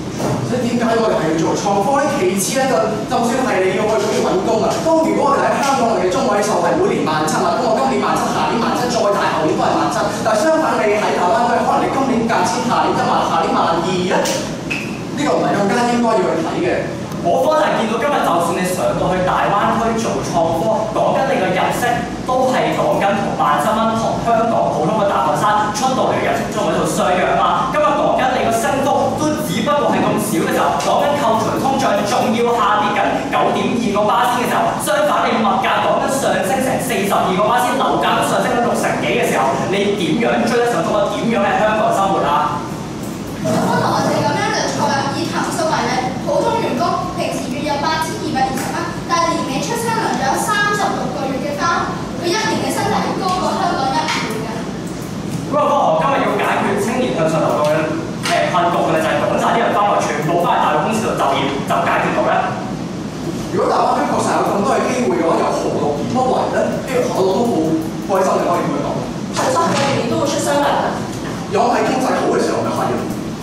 解我哋係要做創科咧？其次咧就就算係你要去出去揾工啊，當如果我哋喺香港我哋嘅中位數係每年萬七啦，咁我今年萬七，下年萬七，再大後年都係萬七。但係相反你喺大灣區，可能你今年價千，下年一萬，下年萬二咧，呢、這個唔係更加應該要去睇嘅。 我方就係見到今日，就算你上到去大灣區做創科，講緊你個入息都係講緊同萬七蚊同香港普通嘅大學生出到嚟嘅入息中位數相若嘛。今日講緊你個升幅都只不過係咁少嘅時候，講緊扣除通脹仲要下跌緊九點二個巴仙嘅時候，相反你物價講緊上升成四十二個巴仙，樓價都上升咗六成幾嘅時候，你點樣追得上中國？點樣喺香港生活啊？ 如果同我哋咁樣就錯啦，以騰訊為例，普通員工平時月入八千二百二十蚊，但係年尾出生糧仲有三十六個月嘅花，佢一年嘅薪酬高過香港一倍㗎。 咁啊，科學今日要解決青年向上流動嘅誒困局嘅咧，就係趕晒啲人翻來，全部翻去大陸公司度就業，就解決到咧。 如果大灣區確實有咁多嘅機會嘅話，由何樂而不為咧？呢個我都好開心，你可以咁樣講。 係所以你都會出雙糧啊！ 有喺經濟好嘅時候咪係咯。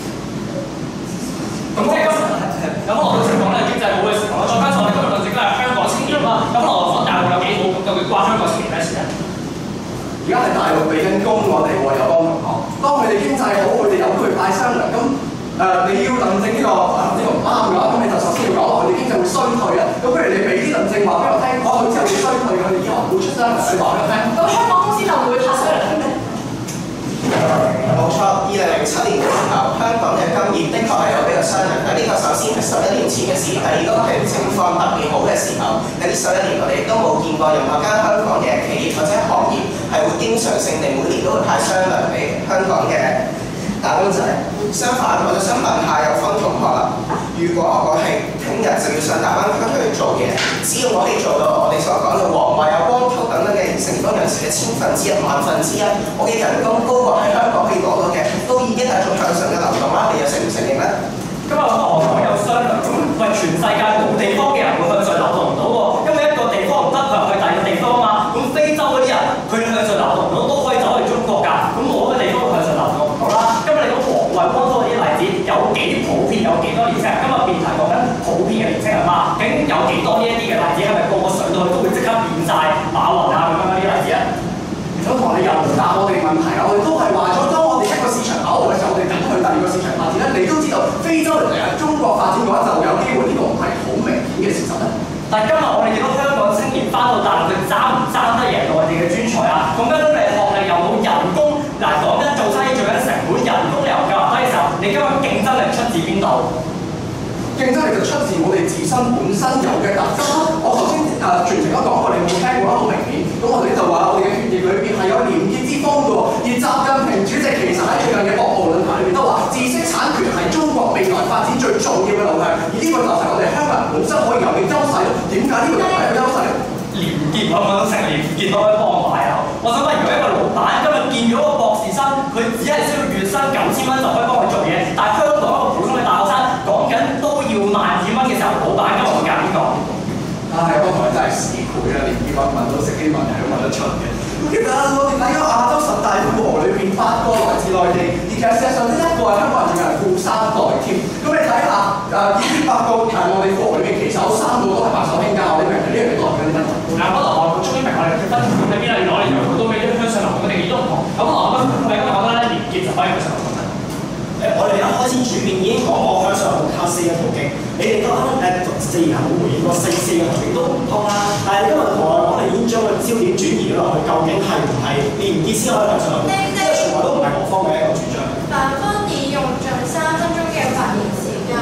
咁即係今日咁我頭先講咧經濟好嘅時候，再加上我哋今日論證都係香港青年啦，咁我講大陸有幾好，究竟關香港青年咩事咧？ 而家係大陸俾緊工我哋喎，有幫同學。當佢哋經濟好，佢哋有機會派雙糧。咁誒、呃，你要論證呢、這個誒呢、這個唔啱嘅話，咁你就首先要講話佢哋經濟會衰退啊。咁不如你俾啲論證話俾我聽，講佢之後會衰退，佢哋以後唔會出雙糧，你話俾我聽。 咁香港公司就唔會派雙糧嘅咩？ 冇錯，二零零七年嘅時候，香港嘅金業的確係有比較雙糧，但呢個首先係十一年前嘅事，第二個係情況特別好嘅時候。喺呢十一年，我哋亦都冇見過任何間香港嘅企業或者行業係會經常性地每年都會派雙糧俾香港嘅打工仔。相反，我就想問下有方同學啦，如果我係聽日就要上大灣區去做嘢，只要我可以做到我哋所講嘅黃米有光頭等等嘅成功人士嘅千分之一、萬分之一，我嘅人工高過喺香港可以攞到嘅，都已經係一種向上嘅流動啦。你又承唔承認咧？ 今日我講有商量，咁喂全世界冇地方嘅人會向上流動唔到喎，因為一個地方唔得，佢又去第二個地方啊嘛。咁非洲嗰啲人佢向上流動唔到，都可以走去中國㗎。咁我嘅地方會向上流動唔到啦。今日你講黃惠光多啲例子，有幾普遍，有幾多年青人？今日辯題講緊普遍嘅年青人嘛，究竟有幾多呢一啲嘅例子？係咪個個上到去都會即刻變晒馬雲啊咁樣嗰啲例子啊？ 想同你又唔答我哋問題啊！我哋都係話咗，當我哋一個市場飽和嘅時候，我哋等去第二個市場發展咧。你都知道非洲嚟嚟中國發展嘅話，就有機會，呢個唔係好明顯嘅事實咧。 但係今日我哋見到香港青年翻到大陸，佢爭唔爭得贏到我哋嘅專才啊？講緊都係學歷又冇人工，嗱講緊做生意做緊成本，人工又唔夠低嘅時候，你今日競爭力出自邊度？ 競爭力就出自我哋自身本身有嘅特質啦。我頭先誒全程都講過，你冇聽過啦，好明顯。咁我哋就話我哋嘅血液裏邊係有廉潔之風嘅喎。而習近平主席其實喺最近嘅博鰲論壇裏邊都話，知識產權係中國未來發展最重要嘅路向。而呢個就係我哋香港人本身可以有嘅優勢咯。點解呢個就係一個優勢咧？ 廉潔咁樣成廉潔可以幫我買啊！我想問，如果一個老闆今日見咗個博士生，佢只係需要月薪九千蚊就可以幫佢做嘢，但係香港一個普通嘅大學生講緊都要萬二蚊嘅時候，老闆今日會揀邊個？ 唉，嗰台真係市儈啦！連呢個問到識英文係都問得出嘅。其實我哋睇咗亞洲十大富豪裏邊，八個來自內地，而其實事實上呢一個係香港人仲係富三代添。咁你睇下誒呢啲八個係我哋富豪裏邊，其實有三個都係白手興家，我哋明係呢樣嘢代表啲乜嘢？ 嗱，可能我終於明我哋嘅分點喺邊啦，原來我哋由好多嘅向上流動嘅定義都唔同。咁我覺得係咪今日覺得咧廉潔就可以向上流動咧？ 誒，我哋一開始轉變已經講過向上流動靠四個途徑，你哋都啱誒自然係冇回應過四四個途徑都唔通啦。但係今日同我哋講，你已經將個焦點轉移咗落去，究竟係唔係廉潔先可以向上流動？呢個從來都唔係我方嘅一個主張。 凡方已用盡三分鐘嘅發言時間，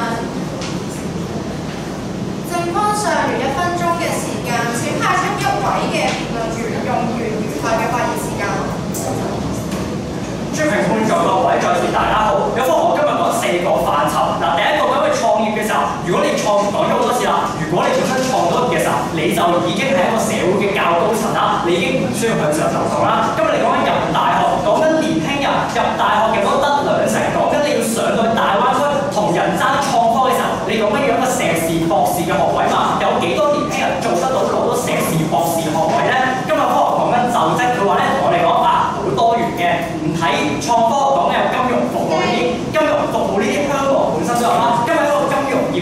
正方尚餘一分鐘嘅時間，請派出一位嘅辯論員用完愉快嘅發言時間。 朱評判在各位，再次大家好。有科學今日講四個範疇。嗱，第一個講去創業嘅時候，如果你創講咗好多次啦，如果你本身創咗業嘅時候，你就已經係一個社會嘅較高層啦，你已經唔需要向上流動啦。今日嚟講緊入大學，講緊年輕人入大學嘅都得兩成，講緊你要上到去大灣區同人爭創科嘅時候，你講緊要一個碩士、博士嘅學位嘛？有幾多年輕人做得到攞到碩士、博士學位咧？今日科學講緊就職，佢話咧同我哋講啊，好多元嘅，唔睇創科講嘅有金融服務呢啲，金融服務呢啲香港本身都有啦。今日一個金融業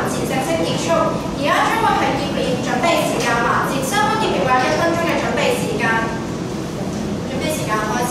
節正式結束，而家將會係結業準備時間環節，雙方結業會有一分鐘嘅準備時間，準備時間開始。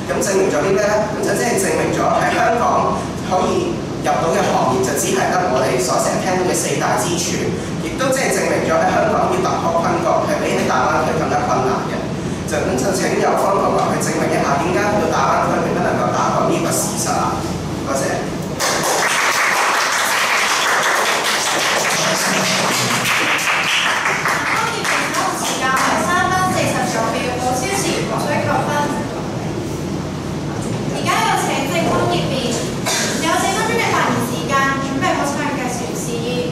可以入到嘅行業就只係得我哋嘅四大支柱，亦都即係證明咗喺香港要突破困局係比喺大灣區更加困難嘅。就咁就請有方同學去證明一下點解去到大灣區並不能夠打破呢個事實啊！多謝。 時間係三分四十九秒，冇超時無需扣分。而家有請政工業辯，有四分鐘嘅發言時間，準備好唱嘅小示意。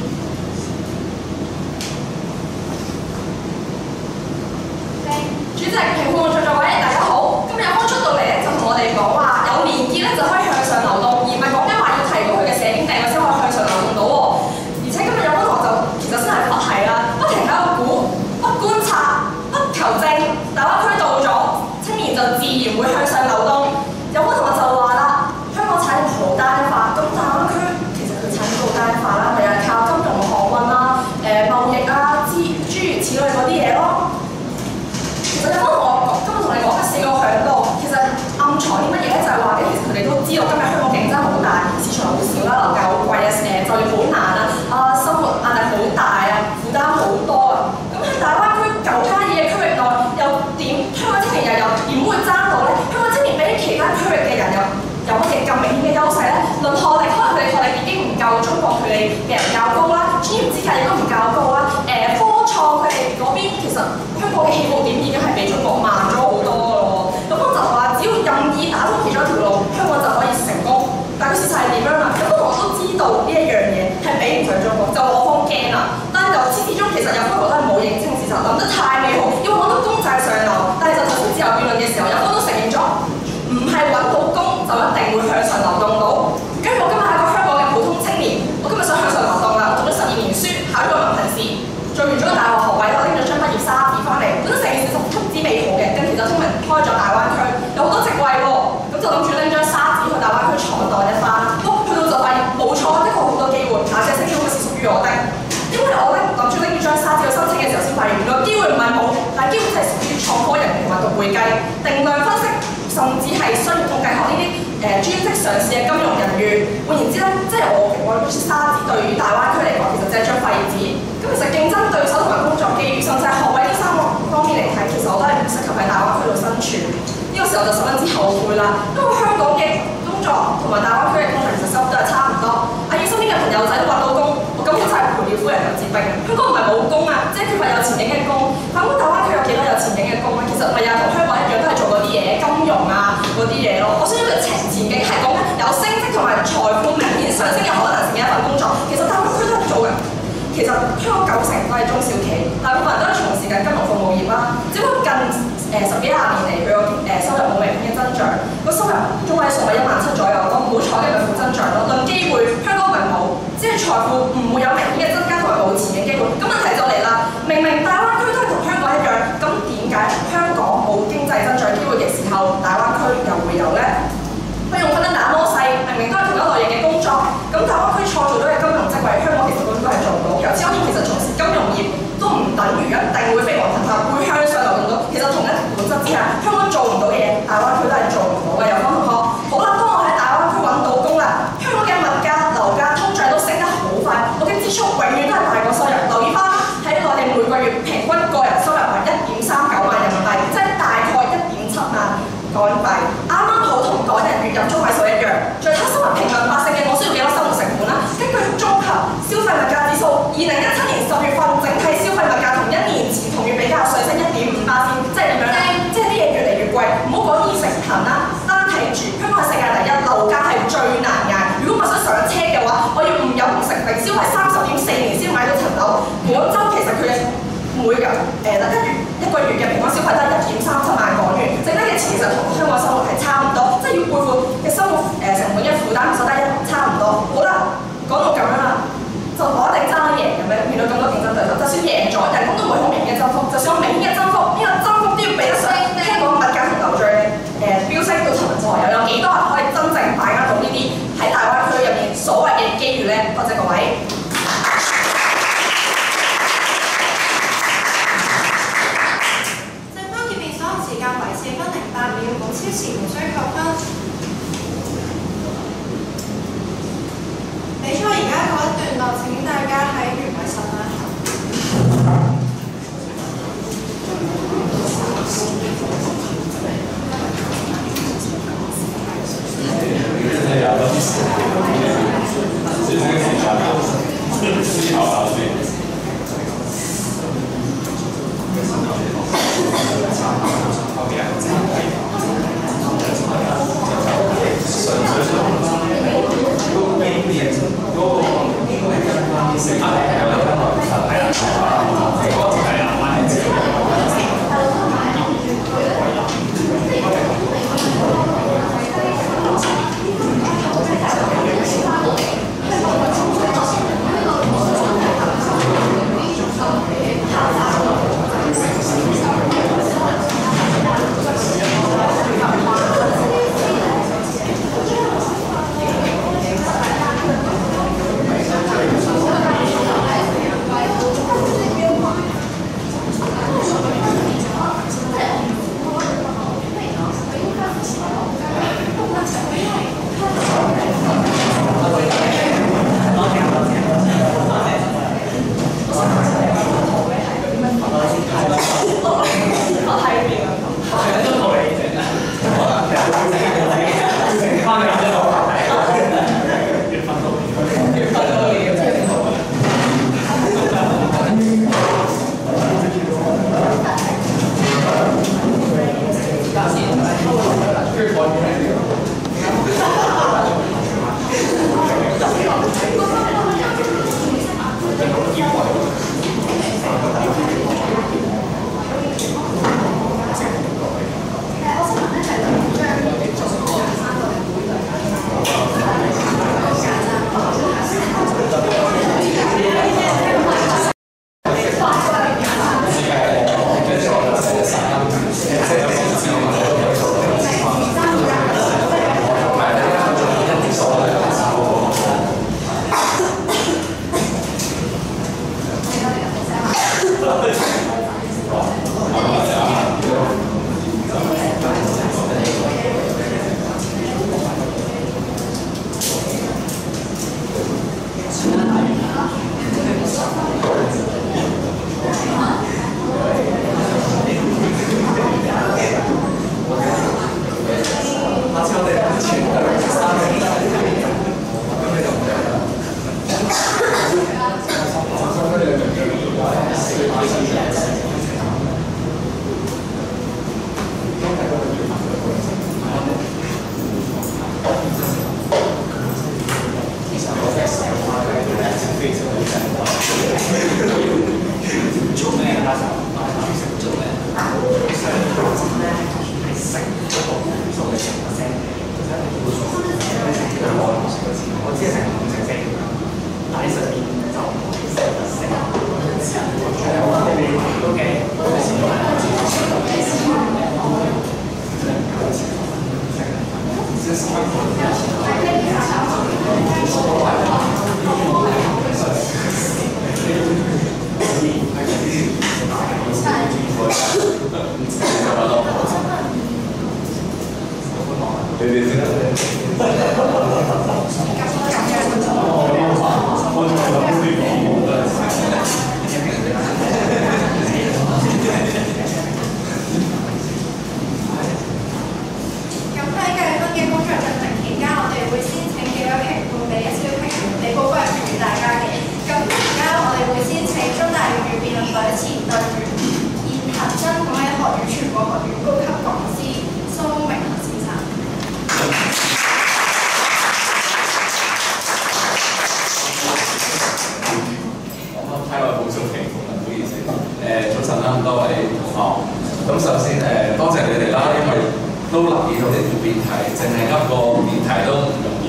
主席、評判、在座位，大家好。今日有方出到嚟咧，就同我哋講話有連結咧就可以向上流動，而唔係講緊話要提高佢嘅社經地位先可以向上流動到喎。而且今日有方同學就其實真係佛系啦，不停喺度估。不觀察、不求證，大灣區到咗，青年就自然會向上流動。有方同學就話啦，香港產業好單一化，咁大灣區其實佢產業好單一化啦，咪又係靠金融航運啦、誒、貿易啊、之諸如此類嗰啲嘢咯。其實有方同學今日同你講嘅四個響度，其實暗藏啲乜嘢咧？就係話嘅，其實佢哋都知道今日香港競爭好大，市場好少啦，樓價好貴啊，誒就業好難啊，啊生活壓力好大啊，負擔好多啊。咁喺大灣區九加二嘅區域內，又點香港青年又有點會爭到咧？香港青年比起其他區域嘅人有有乜嘢咁明顯嘅優勢咧？論學歷，可能佢哋學歷已經唔夠中國佢哋嘅人較高啦，專業資格亦都唔較高啦。誒、呃、科創佢哋嗰邊其實香港嘅起步點已經係比中國慢咗好多咯。咁我就話只要任意打通其中一條路，香港就可以成功。但係事實係點樣啊？咁我都知道呢一樣嘢係比唔上中國，就我方驚啦。但係由始至終其實有方都係冇認清事實，諗得太美好，要揾到工就係上流。但係就頭先自由辯論嘅時候，有方都承認咗，唔係揾到工就一定會向上流動到。跟住我今日係一個香港嘅普通青年，我今日想向上流動啦，我讀咗十二年書，考咗個文憑試，做完咗個大學學位，我拎咗張畢業沙紙翻嚟，覺得成件事就足之美好嘅。跟住就聽聞開咗大灣區，有好多職位喎，咁就諗住拎張沙紙去大灣區闖蕩一番。不過去到就發現冇錯，的確好多機會，下隻星空嘅是屬於我的。因為我咧諗住拎住張沙紙去申請嘅時候，先發現原來機會唔係冇，但係機會係屬於創科人同埋讀會計、定量分析，甚至係商業統計學呢啲誒專職上市嘅金融人員。換言之咧，即係我我嗰張沙紙對於大灣區嚟講，其實只係張廢紙。咁其實競爭對手同埋工作機遇，甚至係學位呢三個方面嚟睇，其實我都係唔適合喺大灣區度生存。呢、這個時候就十分之後悔啦，因為香港嘅工作同埋大灣區嘅工作其實收入都係差唔多。阿姨身邊嘅朋友仔都揾到工。咁好似係賠了夫人又折兵，香港唔係冇工啊，即係缺乏有前景嘅工。反觀大灣區有幾多有前景嘅工咧？其實咪又係同香港一樣，都係做嗰啲嘢，金融啊嗰啲嘢咯。我相信佢前前景係講緊有升職同埋財富明顯上升有可能性嘅一份工作。其實大灣區都係做嘅。其實香港九成都係中小企，大部分人都係從事緊金融服務業啦。只不過近誒、呃、十幾廿年嚟，佢個誒收入冇明顯嘅增長，個收入中位數係一萬七左右咯。唔好彩嘅咪負增長咯。論機會，香港唔係冇，即係財富唔會有明顯嘅增加同埋冇前景機會。咁問題就嚟啦，明明大灣區都係同香港一樣，咁點解香港冇經濟增長機會嘅時候，大灣區又會有咧？佢用分得那麼細，明明都係同一類型嘅工作，咁大灣區創造到嘅金融職位，香港其實都應該係做唔到。由此可見，其實從事金融業都唔等於一定會飛黃騰達，會向上流動到。其實同一本質之下，香港做唔到嘅嘢，大灣區都係做唔到嘅。有方同學，好啦，當我喺大灣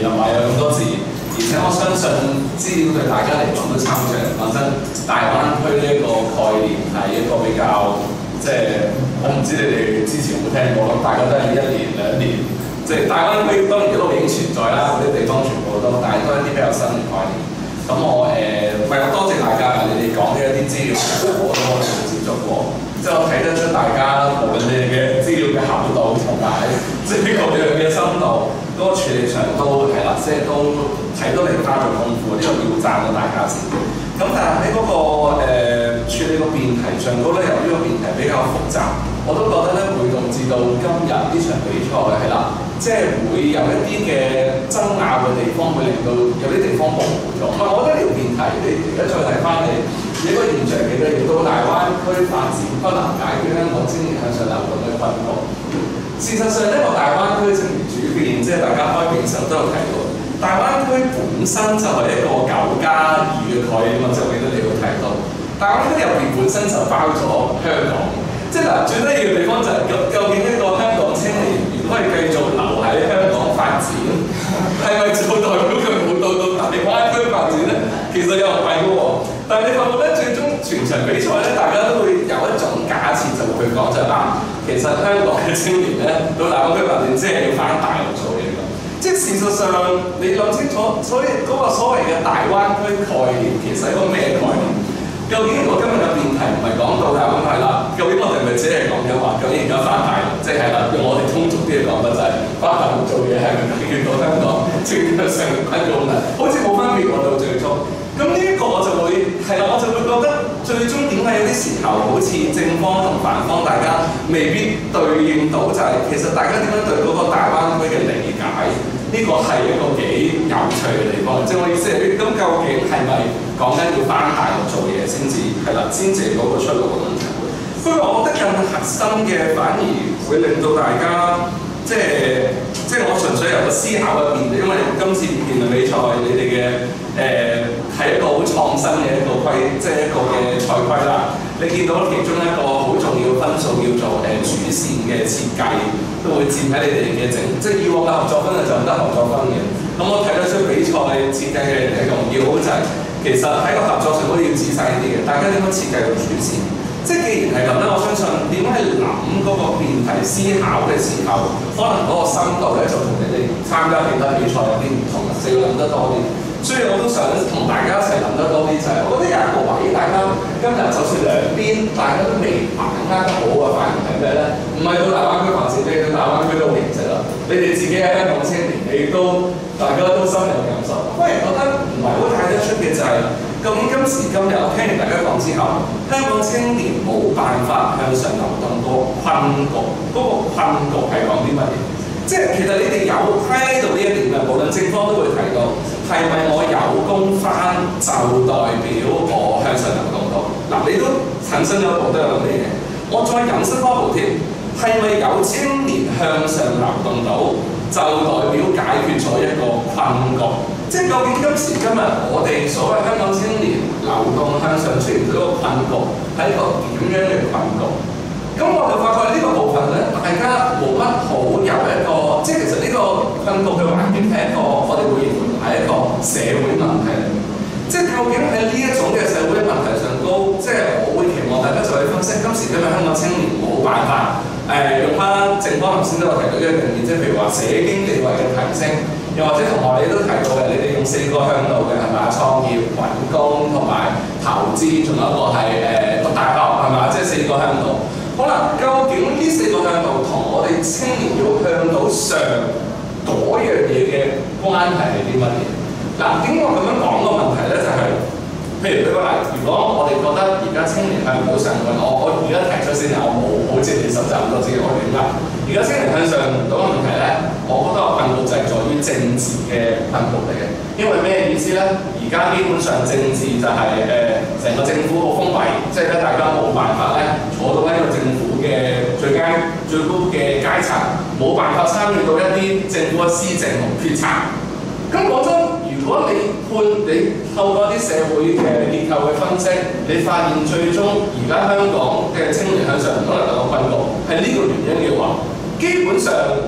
又話有咁多字，而且我相信資料對大家嚟講都參詳。講真，大灣區呢一個概念係一個比較即係我唔知你哋之前有冇聽過，咁大家都係一年兩年，即係大灣區當然都已經存在啦，嗰啲地方全部都，但係都係一啲比較新嘅概念。咁我誒為咗多謝大家，你哋講嘅一啲資料，我都可能冇接觸過。即係我睇得出大家無論你哋嘅資料嘅厚度同埋即係各樣嘅深度，嗰、那個處理上都係啦，即係都睇到你花咗功夫，呢、這個要讚到大家先。咁但係喺嗰個誒、呃、處理個辯題上高咧，由於個辯題比較複雜，我都覺得咧會導致到今日呢場比賽係啦，即係會有一啲嘅爭拗嘅地方，會令到有啲地方模糊咗。唔係，我覺得呢條辯題你而家再睇翻嚟。呢個現象其實亦都大灣區發展不能解決香港青年向上流動嘅困局。事實上，呢個大灣區正如主辯，即係大家開辯時候都有提到，大灣區本身就係一個九加二嘅概念啊！就記得你會提到，大灣區入邊本身就包咗香港。即係嗱，最得意嘅地方就係、是、究究竟呢個香港青年如果係繼續留喺香港發展，係咪就代表佢冇到到大灣區發展咧？其實又唔係嘅喎。但係你發覺咧，最終全場比賽咧，大家都會有一種假設，就會去講就係、是、啊，其實香港嘅青年咧，到大灣區發展，即係要翻大陸做嘢㗎。即係事實上，你諗清楚，所以嗰個所謂嘅大灣區概念，其實係一個咩概念？究竟我今日嘅辯題唔係講到大灣區啦，究竟我哋咪只係講緊話，究竟而家翻大陸，即係係啦，用我哋通俗啲嚟講嘅就係翻大陸做嘢，係咪解決到香港政治上嘅困局咧？好似冇分別喎，到最終。咁呢一個我就會係啦，我就會覺得最終點解有啲時候好似正方同反方，大家未必對應到，就係、是、其實大家點樣對嗰個大灣區嘅理解，呢、這個係一個幾有趣嘅地方。即係我意思係，咁究竟係咪講緊要翻大陸做嘢先至係啦，先至嗰個出路嘅問題？不過我覺得更核心嘅反而會令到大家即係即係我純粹由個思考入邊，因為今次辯論比賽你哋嘅誒係一個好創新嘅一個規，即係一個嘅賽規啦。你見到其中一個好重要分數叫做誒、呃、主線嘅設計，都會佔喺你哋嘅整，即係以往嘅合作分就唔得合作分嘅。咁我睇得出比賽設計嘅誒重要就係、是、其實喺個合作上都要仔細啲嘅，大家點樣設計個主線？即係既然係咁咧，我相信點樣去諗嗰個辯題思考嘅時候，可能嗰個深度咧就同你哋參加其他比賽有啲唔同，就要諗得多啲。所以我都想同大家一齊諗得多啲，就係、是、我覺得有一個位，大家今日就算兩邊大家都未把握得好嘅，反而係咩咧？唔係到大灣區發展，你到大灣區都好認識啦。你哋自己喺香港青年，你都大家都深有感受。反而覺得唔係好睇得出嘅就係、是。究竟今時今日，我聽完大家講之後，香港青年冇辦法向上流動嗰個困局，嗰、那個困局係講啲乜嘢？即係其實你哋有喺度呢一點嘅，無論正方都會提到，係咪我有工返就代表我向上流動到？嗱，你都產生咗一步都有咁嘅嘢。我再引申多步添，係咪有青年向上流動到，就代表解決咗一個困局？即係究竟今時今日我哋所謂香港青年流動向上出現咗一個困局，係一個點樣嘅困局？咁我就發覺呢個部分咧，大家冇乜好有一個，即係其實呢個困局嘅環境係一個我哋會認為係一個社會問題嚟嘅。即係究竟喺呢一種嘅社會問題上高，即係我會期望大家就去分析今時今日香港青年冇辦法誒、呃、用翻正方頭先都有提到一樣嘢，即係譬如話社經地位嘅提升。又或者同學你都提到嘅，你哋用四個向度嘅係咪啊？創業、揾工同埋投資，仲有一個係誒讀大學係咪啊？即係四個向度。可能究竟呢四個向度同我哋青年要向到上嗰樣嘢嘅關係係啲乜嘢？嗱，點解我咁樣講個問題咧？就係、是、譬如舉個例，如果我哋覺得而家青年向唔到上嘅，我我而家提出先，我冇好似你實習咁多知我點啦。而家青年向上唔到嘅問題咧，我覺得個困局就係在於政治嘅困局嚟嘅。因為咩意思咧？而家基本上政治就係誒成個政府好封閉，即係咧大家冇辦法咧坐到喺個政府嘅最佳最高嘅階層，冇辦法參與到一啲政府嘅施政同決策。咁講真，如果你判你透過一啲社會嘅結構嘅分析，你發現最終而家香港嘅青年向上唔可能有個困局係呢個原因嘅話，基本上唔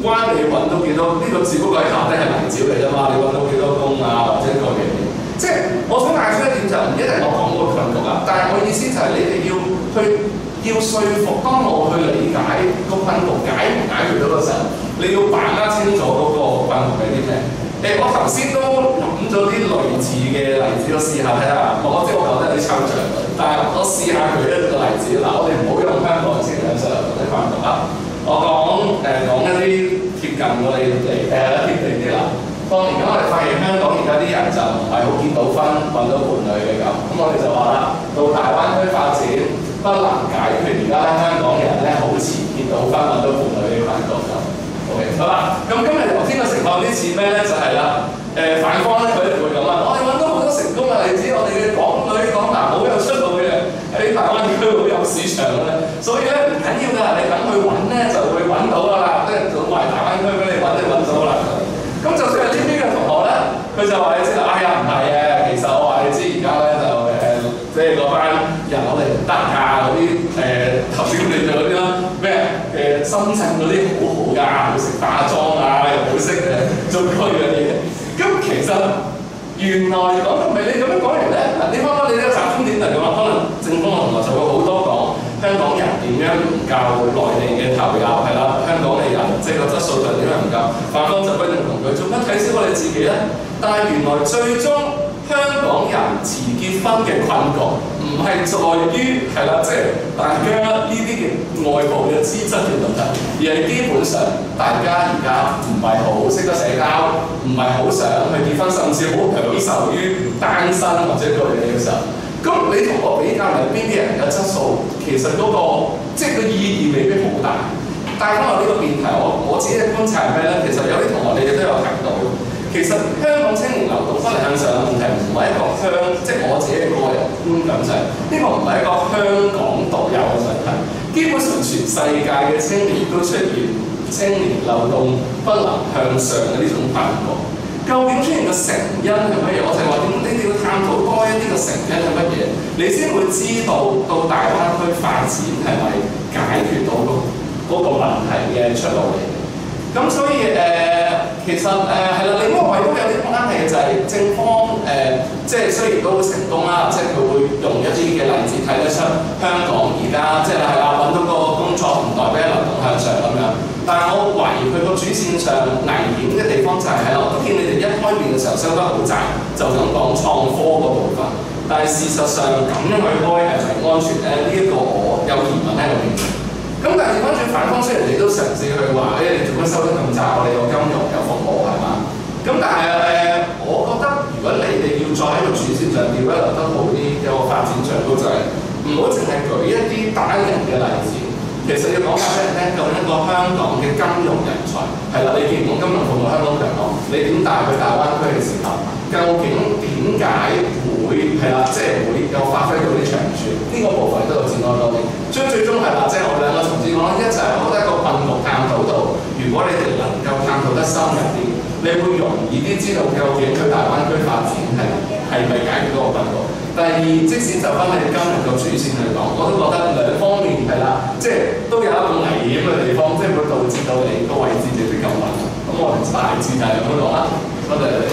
關你揾到幾多，呢、這個只不過喺下低係泥沼嚟啫嘛，你揾到幾多工啊或者各樣嘢。即係我想帶出一點就唔一定我講嗰個困局啊，但係我意思就係你哋要去要說服，當我去理解個困局解唔解決到嘅時候，你要把握清楚嗰個困局係啲咩？誒、我頭先都諗咗啲類似嘅例子，我試下睇下。我知我覺得有啲抽象，但係我試下舉一個例子。嗱，我哋唔好用香港嘅情景上或者困局啊。我講誒、講一啲貼近我哋嚟誒貼地啲啦。當年咁我哋發現香港而家啲人就唔係好結到婚揾到伴侶嘅咁，咁我哋就話啦，到大灣區發展不能解決而家香港人咧好遲結到婚揾到伴侶嘅困局咁。OK， 好啦，咁今日頭先嘅情況啲似咩咧？就係、是、啦，誒、反方咧佢哋會咁啊，我哋揾到好多成功嘅例子，我哋嘅港女港男好有出路嘅，喺大灣區好有市場嘅，所以咧唔緊要㗎，你等佢揾咧就會揾到㗎啦，即係做埋大灣區俾你揾，你揾到啦。咁就算係呢邊嘅同學咧，佢就話你知啦，哎呀唔係嘅，其實我話你知而家咧就誒，即係嗰班人我哋唔得㗎嗰啲誒頭先你哋嗰啲啦，咩誒深圳嗰啲好好㗎，會識化妝啊，又會識誒做嗰樣嘢。咁其實原來講唔係你咁樣講嚟咧，嗱你啱啱你呢個集中點嚟嘅話，可能政府嘅同學就會好多講香港人點樣唔夠內地嘅投入係啦，香港嘅人即係個質素就點樣唔夠，反方就不斷同佢做乜睇小我哋自己咧？但係原來最終香港人遲結婚嘅困局，唔係在於係啦，即係大家呢啲嘅外部嘅資質嘅問題，而係基本上大家而家唔係好識得社交，唔係好想去結婚，甚至好享受於單身或者嗰樣嘢嘅時候。咁你同我比較係邊啲人嘅質素，其實嗰、那個即係個意義未必好大。帶翻落呢個辯題，我我自己嘅觀察係咩咧？其實有啲同學你哋都有提到，其實香港青年流動不離向上嘅問題唔係一個香，即係我自己嘅個人觀感就係、是、呢、這個唔係一個香港獨有嘅問題。基本上全世界嘅青年都出現青年流動不能向上嘅呢種困局。究竟出現嘅成因係乜嘢？我就係話點，你哋要探討多一啲嘅成因係乜嘢，你先會知道到大灣區發展係咪解決到嗰嗰個問題嘅出路嚟嘅。咁所以誒、呃，其實誒係啦，另一個位都有啲關係嘅就係正方誒、呃，即係雖然都好成功啦，即係佢會用一啲嘅例子睇得出香港而家即係係啦，揾到個工作唔代表流動向上咁樣。但係我懷疑佢個主線上危險嘅地方就係喺度，我都見你哋一開面嘅時候收得好窄，就咁講創科嗰部分。但係事實上咁樣去開係咪安全咧？呢、這、一個我有疑問喺度面。咁但係調翻轉反方，雖然你都嘗試去話，誒、哎、你做乜收得咁窄？我哋有金融有服務係嘛？咁但係誒、呃，我覺得如果你哋要再喺個主線上調一流得好啲，有個發展上高就係唔好淨係舉一啲單人嘅例子。其實要講下俾人聽，究竟一個香港嘅金融人才係啦，你見唔到金融服務香港強項，你點帶去大灣區嘅時候，究竟點解會係啦，即係會有發揮到啲長處？呢、這個部分都有展開多啲。所以最終係啦，即係我哋兩個同志講，一就係我覺得一個困局探討到，如果你哋能夠探討得深入啲，你會容易啲知道究竟去大灣區發展係係咪解決到個困局。第二，即使就翻你哋今日個主線嚟講，我都覺得兩方面係啦，即係都有一個危險嘅地方，即係會導致到你個位置未必咁穩。咁我哋大致就係咁樣講啦。多謝你哋。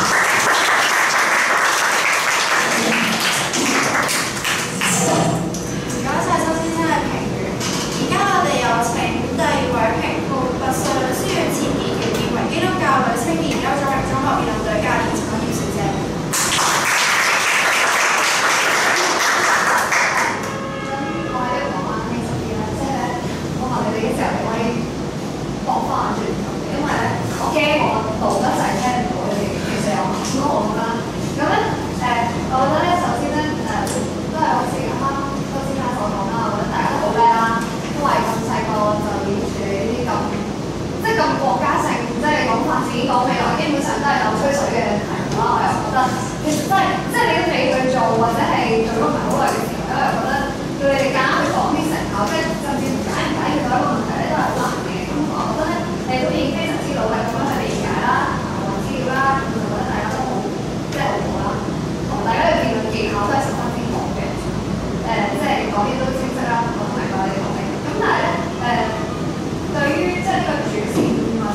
唔該晒周先生嘅評語。而家我哋有請第二位評判，拔萃女書院前二期建為基督教女青年優秀型中學辯論隊嘅陳可葉小姐。 驚我讀得滯聽唔到你哋，其實有咁多我覺得。咁咧誒，我覺得咧首先咧誒、呃，都係好似啱啱周先生所講啦，我覺得大家都好叻啦，因為咁細個就要處理呢啲咁，即係咁國家性，即係講發展講未來，基本上都係流吹水嘅題目啦。我又覺得其實真係，即係你都俾佢做，或者係做咗唔係好耐嘅時候，我又覺得叫你哋夾硬去講啲成效，即係甚至解唔解決到一個問題咧，都係好難嘅。咁我覺得咧，你都已經非常之努力咁樣去理解啦，揾資料啦，咁我覺得大家都好，即係好好啦。同大家嘅辯論技巧都係十分之好嘅。誒、呃，即係講啲都清晰啦，我同埋講你講嘅。咁但係咧，誒、呃，對於即係呢個主線或者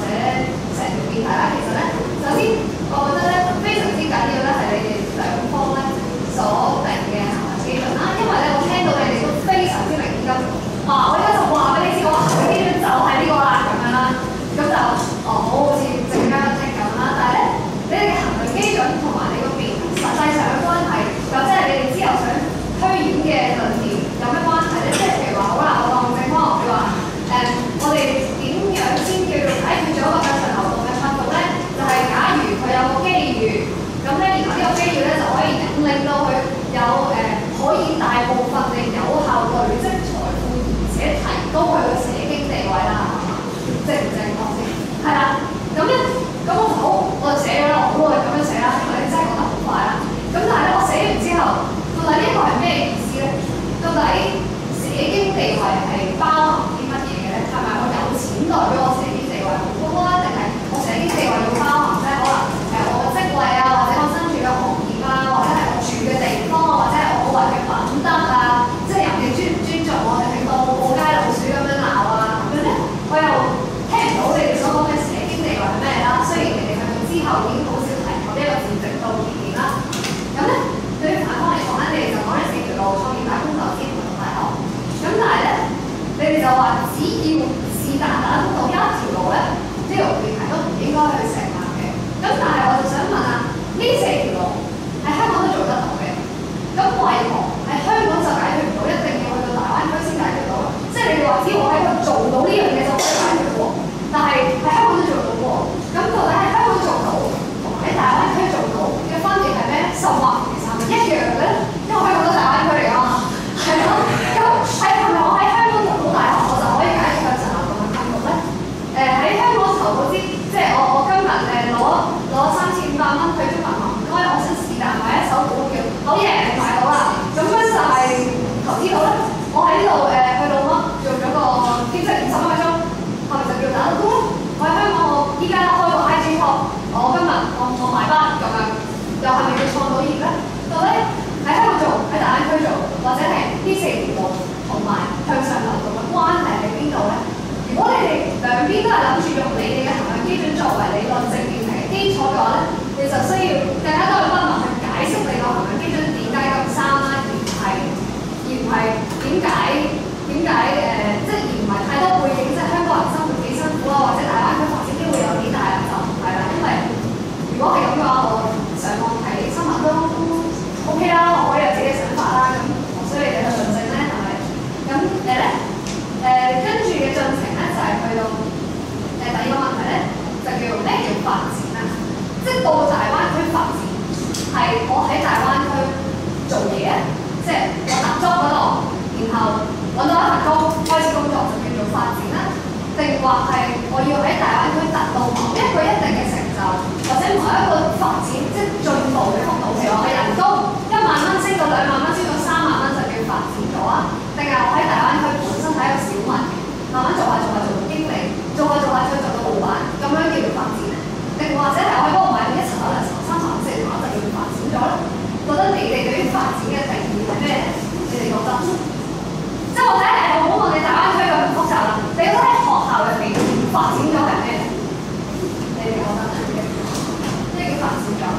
令到佢有誒、呃、可以大部分地有效累積財富，而且提高佢嘅社經地位啦，係嘛？正唔正確先？係啦，咁咧咁我好，我就寫咗啦，我都係咁樣寫啦，因為你真係講得好快啦。咁但係咧，我寫完之後，到底呢一個係咩意思咧？到底社經地位係包含啲乜嘢嘅咧？係咪我有錢代表我社經地位好高啊？定係我社經地位要包含咧？可能誒我嘅職位啊，或者我身處嘅行業啊，或者係我住嘅地方啊，或者係我個人嘅品德啊，即係人哋尊唔尊重我，定係當我過街老鼠咁樣鬧啊？咁樣咧，我又聽唔到你哋所講嘅社經地位係咩啦？雖然你哋去到之後已經好少提及呢一個字，直到而家啦。咁咧，對於反方嚟講咧，你哋就講咗四條路：創業、打工、投資同大學。咁但係咧，你哋就話只要是但打工到一條路咧，呢條議題都唔應該去成立嘅。咁但係我就想問啊，呢四條路喺香港都做得到嘅，咁為何喺香港就解決唔到，一定要去到大灣區先解決到？即係你哋話只要我喺度做到呢樣嘢就可以解決喎，但係喺香港都做到喎。咁到底喺香港做到同喺大灣區做到嘅分別係咩？甚或其實係咪一樣嘅咧？因為香港都大灣區嚟㗎嘛，係咯。咁係係咪我喺香港讀到大學，我就可以解決向上流動嘅困局咧？誒、呃、喺香港投嗰啲，即係我我今日誒攞攞三千五百蚊去中銀行，唔該，我想是但買一手股票，好嘢，你買到啦。咁樣就係投資到咧。我喺呢度誒去到乜做咗個兼職五十蚊個鐘，係咪就叫打到工咧？我喺香港，我依家開個 I G shop，我今日我我埋單咁樣，又係咪叫創到業咧？到底喺香港做，喺大灣區做，或者係呢四條路同埋向上流動嘅關係喺邊度咧？如果你哋兩邊都係諗住用你哋嘅衡量基準作為理論證明題嘅基礎嘅話咧，你就需要更加多嘅筆墨去解釋你個衡量基準點解咁生啦，而唔係而唔係點解點解誒，即係而唔係太多背景，即係香港人生活幾辛苦啊，或者大灣區發展機會有幾大啊，就唔係啦。因為如果係咁嘅話，我上網睇新聞都都 OK 啦，我可以有自己嘅想法啦，咁唔需要你哋去論證咧，係咪？咁誒咧誒跟住嘅進程咧就係、是、去到誒、呃、第二個問題咧，就叫咩叫發展啦？即係到大灣區發展係我喺大灣區做嘢啊，即係我搭 job 嗰度，然後揾到一份工開始工作就叫做發展啦，定或係我要喺大灣區達到某一個一定嘅成就，或者某一個發展即係進步嘅幅度，譬如我嘅人工一萬蚊升到兩萬蚊，升到三萬蚊就叫發展咗啊？定係我喺大灣區本身係一個小民，慢慢做下做下做到經理，做下做下再做到老闆，咁樣叫做發展咧？定或者係我喺嗰度買到一層樓、兩層樓、三層樓、四層樓就叫做發展咗咧？覺得你哋對於發展嘅定義係咩咧？你哋覺得？即係或者係我唔好問你大灣區咁複雜啦，你覺得喺學校入邊發展咗係咩？你哋覺得咩叫發展咗？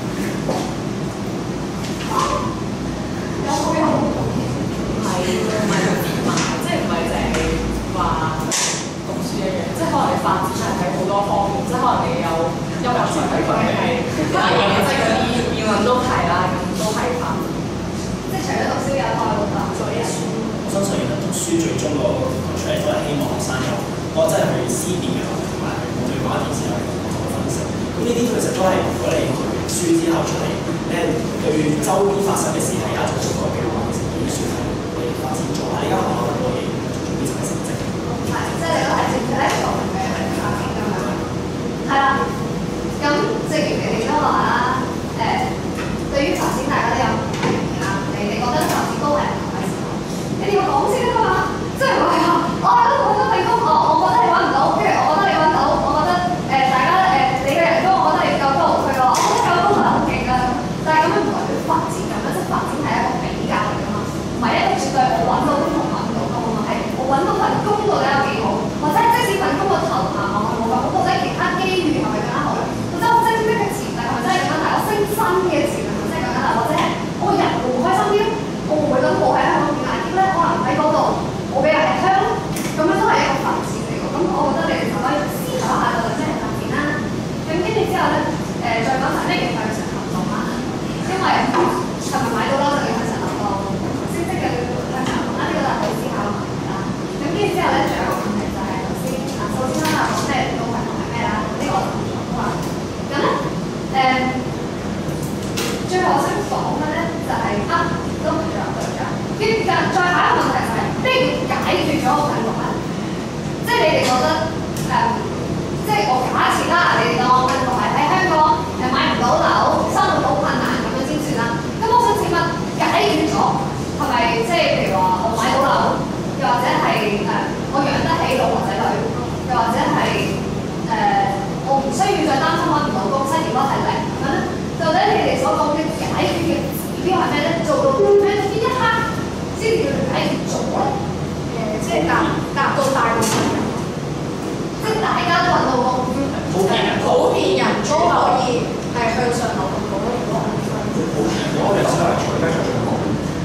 有冇有冇？ 唔係唔係唔係，即係唔係淨係話讀書一樣，即係可能你發展係喺好多方面，即係可能你有優秀才華嘅係，即係嗰啲辯論都提啦，咁都係發展。 即係除咗讀書有開好多做嘢書。 我相信其實讀書最終個出嚟都係希望學生有我真係去思辨嘅能力，同埋去對嗰一件事有做分析。咁呢啲其實都係如果你讀完書之後出嚟，你係對周邊發生嘅事係有一種觸覺嘅話，其實都算係你發展咗。喺而家學校好多嘢做呢層嘅成績。 係，即係你都係正正一個嘅發展咁樣。係啦，咁正如你哋都話啦，誒、呃，對於發展大家都有唔同嘅意見啦。你哋覺得發展都係唔同嘅時候，你哋要講先㗎嘛。即係唔係話，我係都好多份工，我我覺得你揾唔到，跟住我覺得你揾到，我覺得誒、呃、大家誒、呃、你嘅人工，我覺得你夠高，佢話我覺得夠高係好勁㗎。但係咁樣唔代表發展咁樣，即係發展係一個比較嚟㗎嘛，唔係一個絕對我揾到工同揾唔到工啊嘛，係我揾到份工到底有幾好，或者即使份工個頭銜我係冇咁好，或者其他機遇係咪更加好咧？或者我升職嘅潛力係咪真係更加大？我升薪嘅潛力係咪真係更加大？或者係我個人會唔會開心啲咧？我會唔會覺得我喺香港變壓抑咧？可能喺嗰度我比較吃香咧，咁樣都係一個發展嚟㗎。咁我覺得你哋就可以思考下到底真係發展啦。咁跟住之後咧，誒、呃、再講埋咩叫向上流動啦。因為係咪買到樓就要向上流動，升職嘅向上流動啦，呢個都係可以思考嘅問題啦。咁跟住之後咧，仲有一個問題就係頭先啊，首先啦，講咩高頻同埋咩啦，呢、這個我同唔同啊？咁咧誒，最後我想講嘅咧。就咗個困局咧？即係你哋覺得誒、嗯，即係我假設啦，你哋當困局係喺香港誒買唔到樓，生活好困難咁樣先算啦。咁我想請問解決咗係咪即係譬如話我買到樓，又或者係誒、呃、我養得起老婆仔女，又或者係誒、呃、我唔需要再擔心揾唔到工，失業率係零咁咧？到底你哋所講嘅解決嘅指標係咩咧？做到邊邊一刻先至叫解決咗咧？誒，即係達達到大部分人，即係大家都揾到工， 普遍人普遍人都可以係向上流動到咯。如果我哋先係取得咗最好。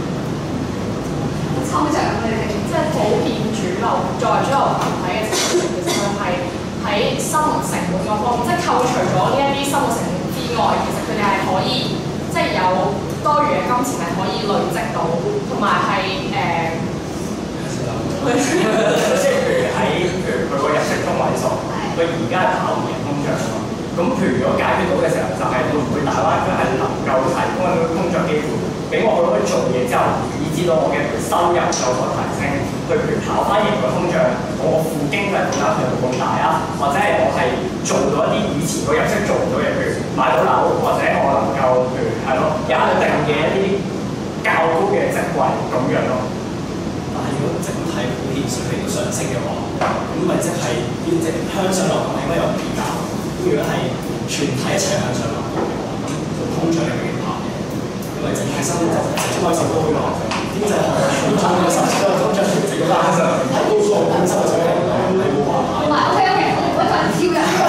抽象你哋， 即係普遍主流作為主流群體嘅情況，其實佢係喺生活成本嗰方面，即係扣除咗呢一啲生活成本之外，其實佢哋係可以即係有多餘嘅金錢係可以累積到，同埋係誒。 即係譬如喺譬如佢個入息中位數，佢而家係跑唔贏通脹啊嘛。咁譬如如果解決到嘅時候，就係會唔會大灣區係能夠提供一個工作機會，俾我去做嘢之後，以至到我嘅收入有所提升，去譬如跑翻贏個通脹，我個副經濟負擔係冇咁大啊，或者係我係做到一啲以前個入息做唔到嘅，譬如買到樓，或者我能夠譬如係咯有一定嘅一啲較高嘅職位咁樣咯。 但係如果整體普遍水平上升嘅話，咁咪即係要直向上流動係應該有比較。咁如果係全體一齊向上流動嘅話，咁就通脹係幾怕嘅，因為整體生活中位數都好難嘅。經濟學通脹嘅實質通脹調整拉上，喺高數本身就係係冇話。 同埋 OK OK，我哋嗰陣跳入呢個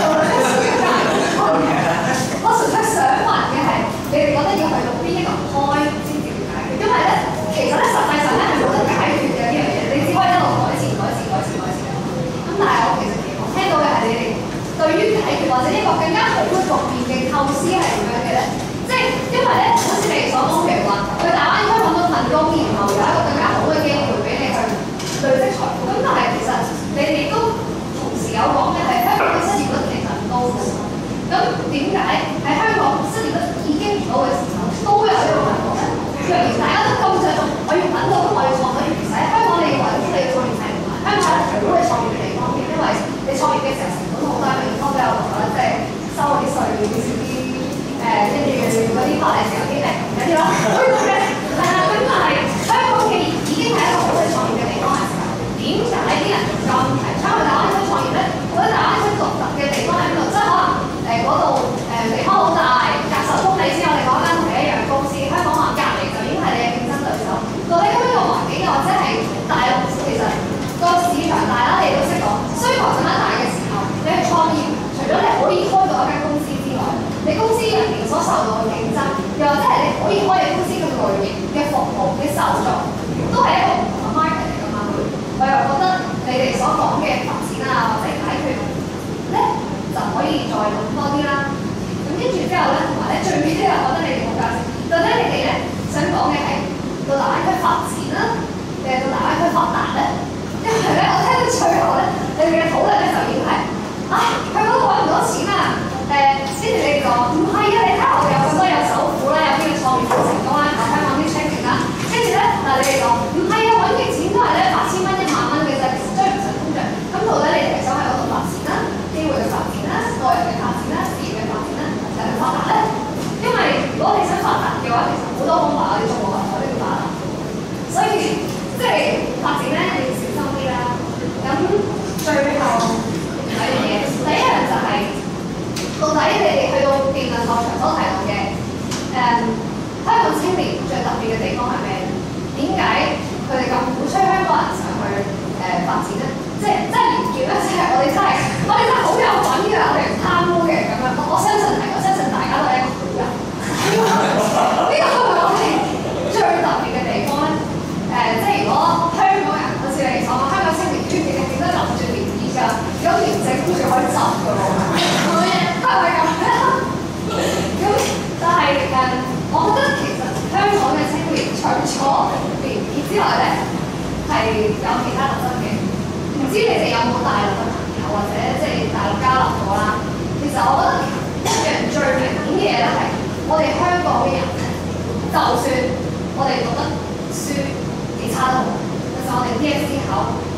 我純粹想問嘅係，你哋覺得要去到邊一個開先至要解決？因為咧，其實咧實際上咧係冇得解決嘅呢樣嘢，你只可以一路改善、改善、改善、改善。咁但係我其實期望聽到嘅係你哋對於解決或者一個更加好嘅局面嘅構思係點樣嘅咧？即係因為咧，好似你哋所講，譬如話去大灣區揾到份工，然後有一個更加好嘅機會俾你去累積財富。咁但係其實你哋都同時有講嘅係香港嘅失業率其實唔高嘅。咁點解喺香港失業率已經唔高嘅時候，都會有呢個問題咧？若然大家都咁着重，我要揾到我要創業，唔使香港你要揾你要創業係唔係？香港係最好你創業嘅地方嘅，因為你創業嘅時候成本好低，地方比較多啦，即係收嗰啲稅少啲，誒跟住嗰啲法例成日啲零嗰啲啦，所以咧係啦，咁但係香港嘅已經係一個好嘅創業嘅地方嘅時候，點解啲人仲咁提倡去大灣區創業咧？我覺得大灣區獨特嘅地方喺邊度？即係可能誒嗰度誒地方好大，隔十公里先我哋講緊同你一樣公司，香港話隔離就已經係你嘅競爭對手。到底咁樣嘅環境又或者係大陸其實個市場大啦，你都識講，需求更加大嘅時候，你去創業，除咗你可以開到一間公司之外，你公司入面所受到嘅競爭，又或者係你可以開嘅公司嘅類型嘅服務嘅手續，都係一個唔同嘅 market 嚟㗎嘛。我又覺得你哋所講嘅發展啊，或者解決咧，就可以再諗多啲啦。咁跟住之後咧，同埋咧最尾咧，我覺得你哋好價值。到底你哋咧想講嘅係到大灣區發展啦，定係到大灣區發達咧？因為咧，我聽到最後咧，你哋嘅討論咧就已經係啊，去嗰度揾唔到錢啊！誒，跟住你講唔係啊，你睇下我哋有咁多有首富啦，有邊個創業好成功啦，香港啲 training 啦，跟住咧嗱你哋講唔係啊，揾嘅錢都係咧八千蚊一萬蚊嘅啫，其實追唔上通脹。咁到底你哋係想喺嗰度發展啦，機會嘅發展啦，個人嘅發展啦，事業嘅發展啦，就係發達咧？因為如果你想發達嘅話，其實好多方法我哋做冇辦法都要發達，所以即係發展咧，你要小心啲啦。咁最後兩樣嘢，第一樣就係、是、到底你哋去到辯論學場所提到嘅誒、嗯、香港青年最特別嘅地方係咩？點解佢哋咁鼓吹香港人上去誒、呃、發展咧？即係即係連結咧，即係我哋真係我哋真係好有品嘅，我哋唔貪污嘅咁樣。我相信係，我相信大家都係一個好人。呢個係我哋最特別嘅地方咧。誒、呃，即係如果香港人好似你所講，香港青年專業嘅點解諗住廉潔㗎？如果廉政公署可以執㗎喎，係咪係咪咁？咁但係誒，我覺得其實香港嘅青年除咗廉潔之外咧，係有其他特質嘅。唔知你哋有冇大陸嘅朋友或者即係大陸交流過啦？其實我覺得一樣最明顯嘅嘢咧係，我哋香港嘅人咧，就算我哋讀得書幾差都好，其實我哋 D S E 考二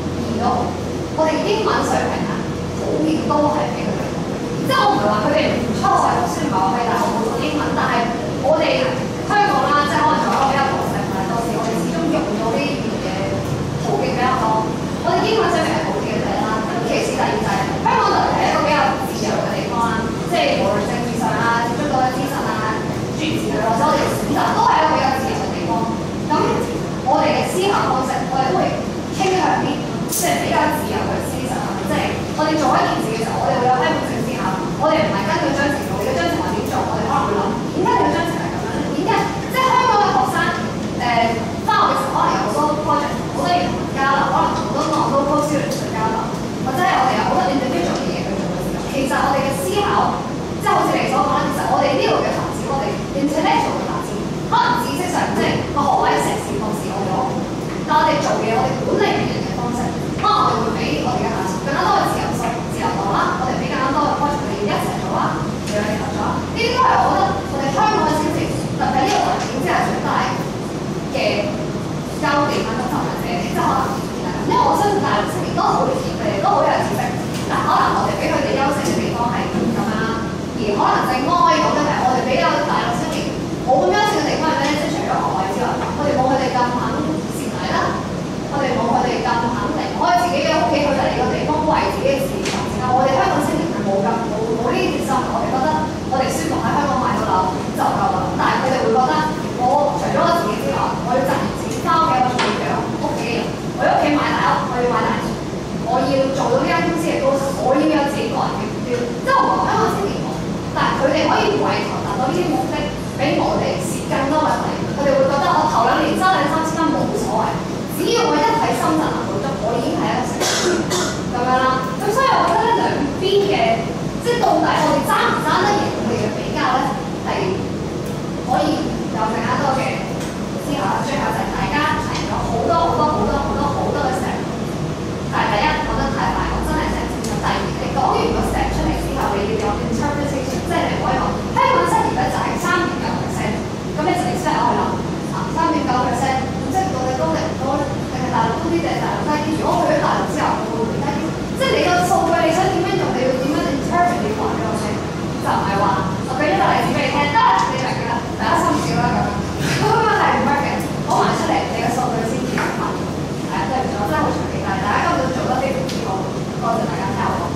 都好，我哋英文水平啊，普遍都係比佢哋好。即係我唔係話佢哋唔出外讀書，唔係話佢哋大學冇讀英文，但係我哋香港啦，即係可能仲有一個比較獨特嘅，到時我哋始終用到呢啲嘅途徑比較多。我哋英文水平係好啲嘅第一啦，咁其次第二就係香港就係一個比較自由嘅地方啦，即係無論政治上啊、接觸到嘅資訊啊、諸如此類，或者我哋嘅選擇都係一個比較自由嘅地方。咁我哋嘅思考方式，我哋都會傾向啲即係比較自由嘅思想，即係我哋做一件事嘅時候，我哋會有批判性思考，我哋唔係根據章程做，你嘅章程話點做，我哋可能會諗點解你嘅章程係咁樣咧？點解即係香港嘅學生誒返學嘅時候，可能有好多 project，好多嘢同人交流，可能好多網都 post 出嚟同人交流，或者係我哋有好多 individual 嘅嘢去做嘅時候，其實我哋嘅思考，即係好似你所講啦，其實我哋呢度嘅發展，我哋 intellectual 嘅發展，可能知識上即係個學位碩士博士我哋攞，但我哋做嘢，我哋管理別人嘅方式，可能我哋會俾我哋嘅下屬更加多嘅自由度、自由度啦，我哋俾更加多嘅 project 佢哋一齊做啦，讓佢哋合作啦，呢啲都係我覺得我哋香港嘅小城，特別喺呢個環境之下長大嘅優點啦，咁同埋者即係可能因為我相信大陸青年都好熱情，佢哋都好有知識，但可能我哋俾佢哋優勢嘅地方係咁樣啦，而可能正我可以講嘅係我哋比較大陸青年冇咁優勝嘅地方係咩咧？即係除咗學位之外，我哋冇佢哋咁肯蝕底啦，我哋冇佢哋咁肯離開自己嘅屋企去第二個地方為自己嘅事業發展。我哋香港青年係冇咁冇冇呢啲決心，我哋覺得我哋舒服喺香港買到樓就夠啦。但係佢哋會覺得我除咗我自己之外，我要賺錢翻屋企，我仲要養屋企嘅人，我喺屋企買大屋，我要買大船，我要做到呢間公司嘅高層，我要有自己個人嘅目標。即係我唔講香港青年冇，但係佢哋可以為求達到呢啲目的，比我哋蝕更多嘅費。佢哋會覺得我頭兩年收兩三千蚊冇所謂，只要我一喺深圳拿到咗，我已經係一個成功咁樣啦。咁所以我覺得咧兩邊嘅，即係到底我哋爭唔爭得贏佢哋嘅比較咧，係可以有更加多嘅思考。最後就係大家提咗好多好多好多好多好多嘅石，但係第一講得太快，我真係成日第二，你講完個石出嚟之後，你要有 interpretation， 即係你唔可以講香港失業率就係三點九 percent， 咁你就 expect 我去諗啊三點九 percent， 咁即係我哋高定唔高咧？定係大陸高啲定係大陸低啲？如果去咗大陸之後，會唔會低啲？即係你個數據你想點樣用，你要點樣 interpret 你話俾我聽，就唔係話我舉一個例子俾你聽，得啦，你明㗎啦，大家心照啦咁樣。咁樣係唔 work 嘅，講埋出嚟，你個數據先至係問。係啊，對唔住，我真係好長氣，但係大家今日做得非常之好，多謝大家聽我講。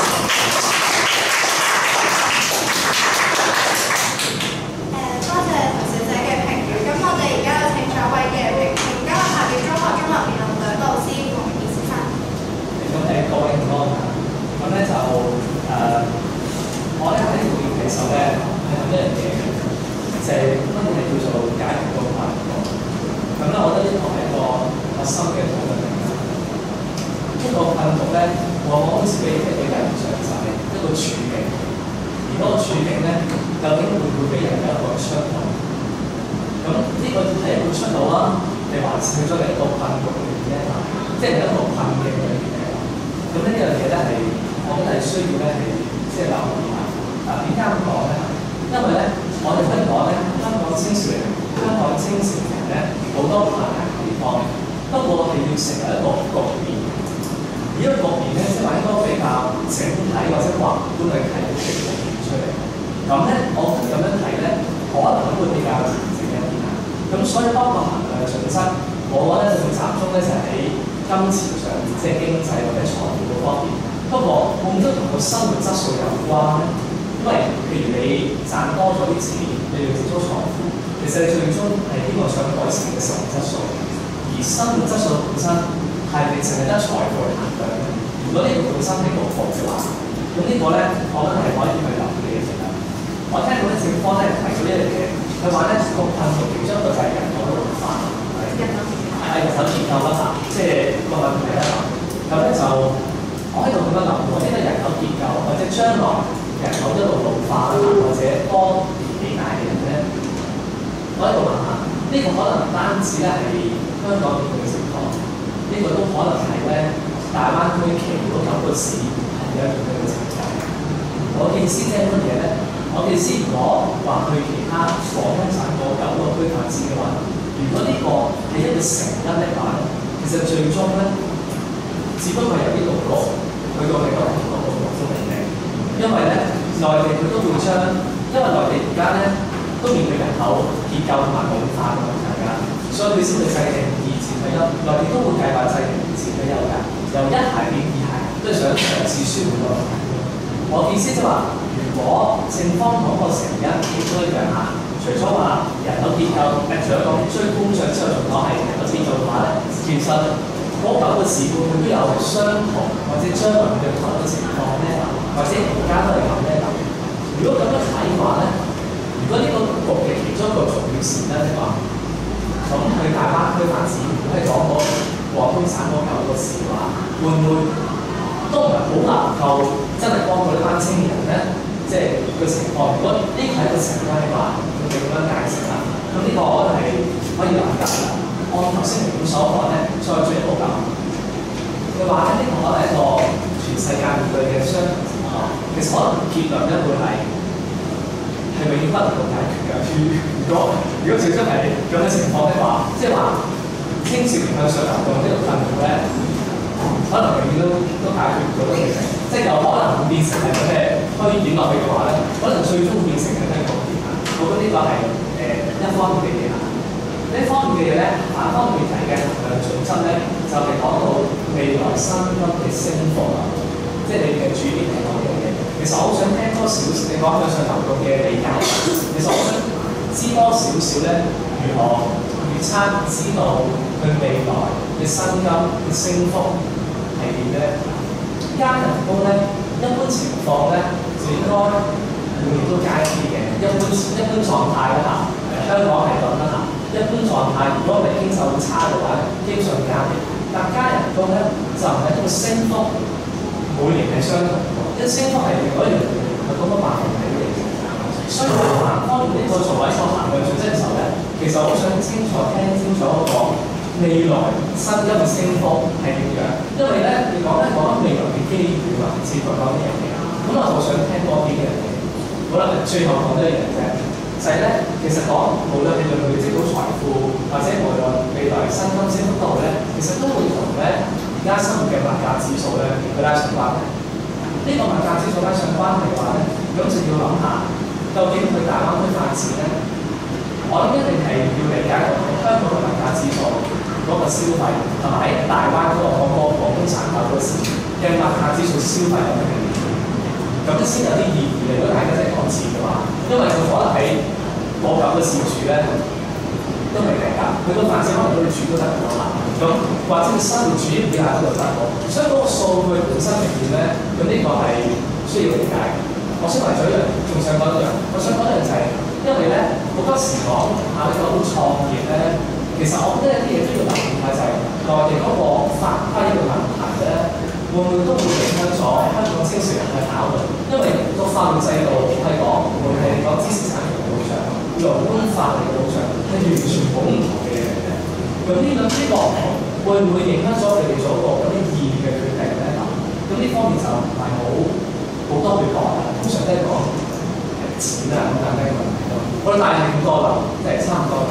誒，多謝陶小姐嘅評語。咁我哋而家有請咗一位嘅評評家下嘅中學中學辯論隊導師黃義先生。 咁誒各位唔該，咁咧就誒、呃，我咧喺呢度要提手咧係問一樣嘢嘅，就係乜嘢係叫做解決個困局。咁咧，我覺得呢個係一個核心嘅討論嚟嘅。一個困局咧，往往好似俾人嘅印象就係一個處境，而嗰個處境咧，究竟會唔會俾人有一個出路？咁呢個係一個出路啊，定還是去咗另一個困局裏邊咧？即係一個困境裏邊嘅。咁呢樣嘢咧係，我覺得係需要咧係即係留意下。啊，點解咁講咧？因為咧，我哋可以講咧，香港青少年、香港青少年咧好多困難嘅地方，不過係要成為一個局面。而一個局面咧，即係話應該比較整體或者宏觀去睇嘅局面出嚟。咁咧，我咁樣睇咧，可能會比較完整一啲啦。咁所以當個衡量嘅準則，我覺得就會集中咧就係喺金錢上，即係經濟或者財富嗰方面。不過，會唔會同個生活質素有關咧？因為譬如你賺多咗啲錢，你要接觸財富，其實你最終係希望想改善你嘅生活質素。而生活質素本身係咪淨係得財富嚟衡量咧？如果呢個本身係個負嘅話，咁呢個咧，我覺得係可以去留意嘅嘢。我聽到咧政府咧提到一樣嘢，佢話咧個困局其中一個就係人口老化，係係人口結構啦嚇，即係個問題啦。咁咧就我喺度咁樣諗喎，呢個人口結構或者將來人口一路老化啦，或者多年紀大嘅人咧，我喺度諗下，呢、這個可能唔單止咧係香港呢個情況，呢、這個都可能係咧大灣區其他九個市係有一種咁嘅情況。我嘅意思即係乜嘢咧？我哋先如果話去其他廣東省嗰九個區發展嘅話，如果呢個係一個成因的話咧，其實最終咧只不過由呢個局去到另一個唔同嘅模式嚟定。因為咧，內地佢都會將，因為內地而家咧都面對人口結構同埋老化嘅問題㗎，所以佢先會制定二次退休。內地都會計劃制定二次退休㗎，由一孩變二孩，都係想嘗試舒緩個問題。我意思即係話，如果正方嗰個成因亦都一樣嚇，除咗話人口結構誒，除咗講追通脹之後，仲講係人口變造嘅話咧，其實嗰九個事會唔會都有相同或者將來嘅同一個情況咧？或者而家都係咁咧？如果咁樣睇嘅話咧，如果呢個局嘅其中一個重要事咧，即係話，咁去大灣區發展，如果係講嗰廣東省嗰九個事嘅話，會唔會都唔係好能夠真係幫到呢班青年人咧？即係個情況，如果呢個係一個成因嘅話，佢哋咁樣解釋啦。咁呢個我覺得係可以諗㗎。按頭先你所講咧，再進一步講，佢話咧呢個可能係一個全世界面對嘅相同情況，其實可能結論咧會係係永遠不能夠解決嘅。如果如果最終係咁嘅情況的話，即係話青少年向上流動呢個困擾咧，可能永遠都都解決唔到嘅事情，即係有可能會變成係咩推演落去嘅話咧，可能最終會變成係咩局面啊？我覺得呢個係誒、呃、一方面嘅嘢啊。呢方面嘅嘢咧，反方面提嘅衡量準則咧，就係、是、講到未來薪金嘅升幅啊，即係你嘅主點係講呢樣嘢。其實我好想聽多少少你講向上流動嘅理解，其實我想知多少少咧，如何預測知道佢未來嘅薪金嘅升幅係點咧？加人工咧，一般情況咧就應該每年都加一啲嘅，一般一般狀態啦嚇，香港係咁啦嚇。一般狀態，如果唔係經濟好差嘅話咧，基本上加嘅。但加人工咧就唔係一個升幅，每年係相同嘅。一升幅係另外一樣嘢，係咁多百分比嚟嘅。所以反方面呢個做位個衡量準則嘅時候咧，其實我好想清楚聽清楚嗰個未來薪金嘅升幅係點樣。因為咧，你講咧講緊未來嘅機遇啊，似乎講呢樣嘢。咁我就想聽多啲嘅嘢。好啦，最後講多一樣啫。就係咧，其實講無論你對累積到財富，或者無論未來薪金升幅都好咧，其實都會同咧而家生活嘅物價指數咧去拉上關係。呢、這個物價指數拉上關係嘅話咧，咁就要諗下究竟去大灣區發展咧，我諗一定係要理解到香港嘅物價指數嗰個消費，同埋喺大灣區嗰個廣東省九個市嘅物價指數消費有咩嘅變化，咁先有啲意義。如果大家真係講錢嘅話，因為佢可能喺嗰九個市處咧都未定㗎，佢都發展可能都要住都得唔到啦。咁或者佢生活主要以下都得到，所以嗰個數據本身入邊咧，咁呢個係需要理解。我先為咗一樣，仲想講一樣，我想講一樣就係、是，因為咧好多時講啊你講到創業咧，其實我覺得有啲嘢都要留意下，就係內地嗰個法規嘅問題咧。會唔會都會影響咗香港青少年去考慮？因為個法律制度係講，無論係講知識產權嘅保障、勞工法例嘅保障，係完全好唔同嘅嘢嚟嘅。咁呢兩呢個會唔會影響咗佢哋做一個嗰啲意義嘅決定咧？咁呢方面就唔係好好多去講啦。通常都係講錢啊咁簡單嘅問題咯。我哋但係咁多啦，即係差唔多嘅。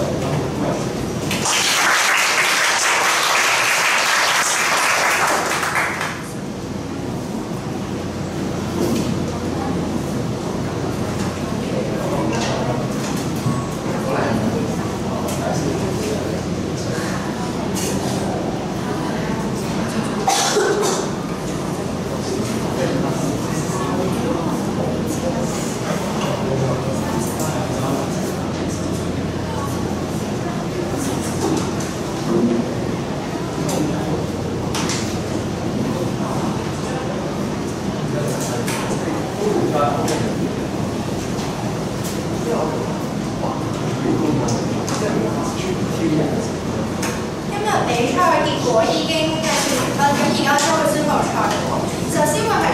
比賽結果已經計算完畢，咁而家將會宣佈賽果。首先會係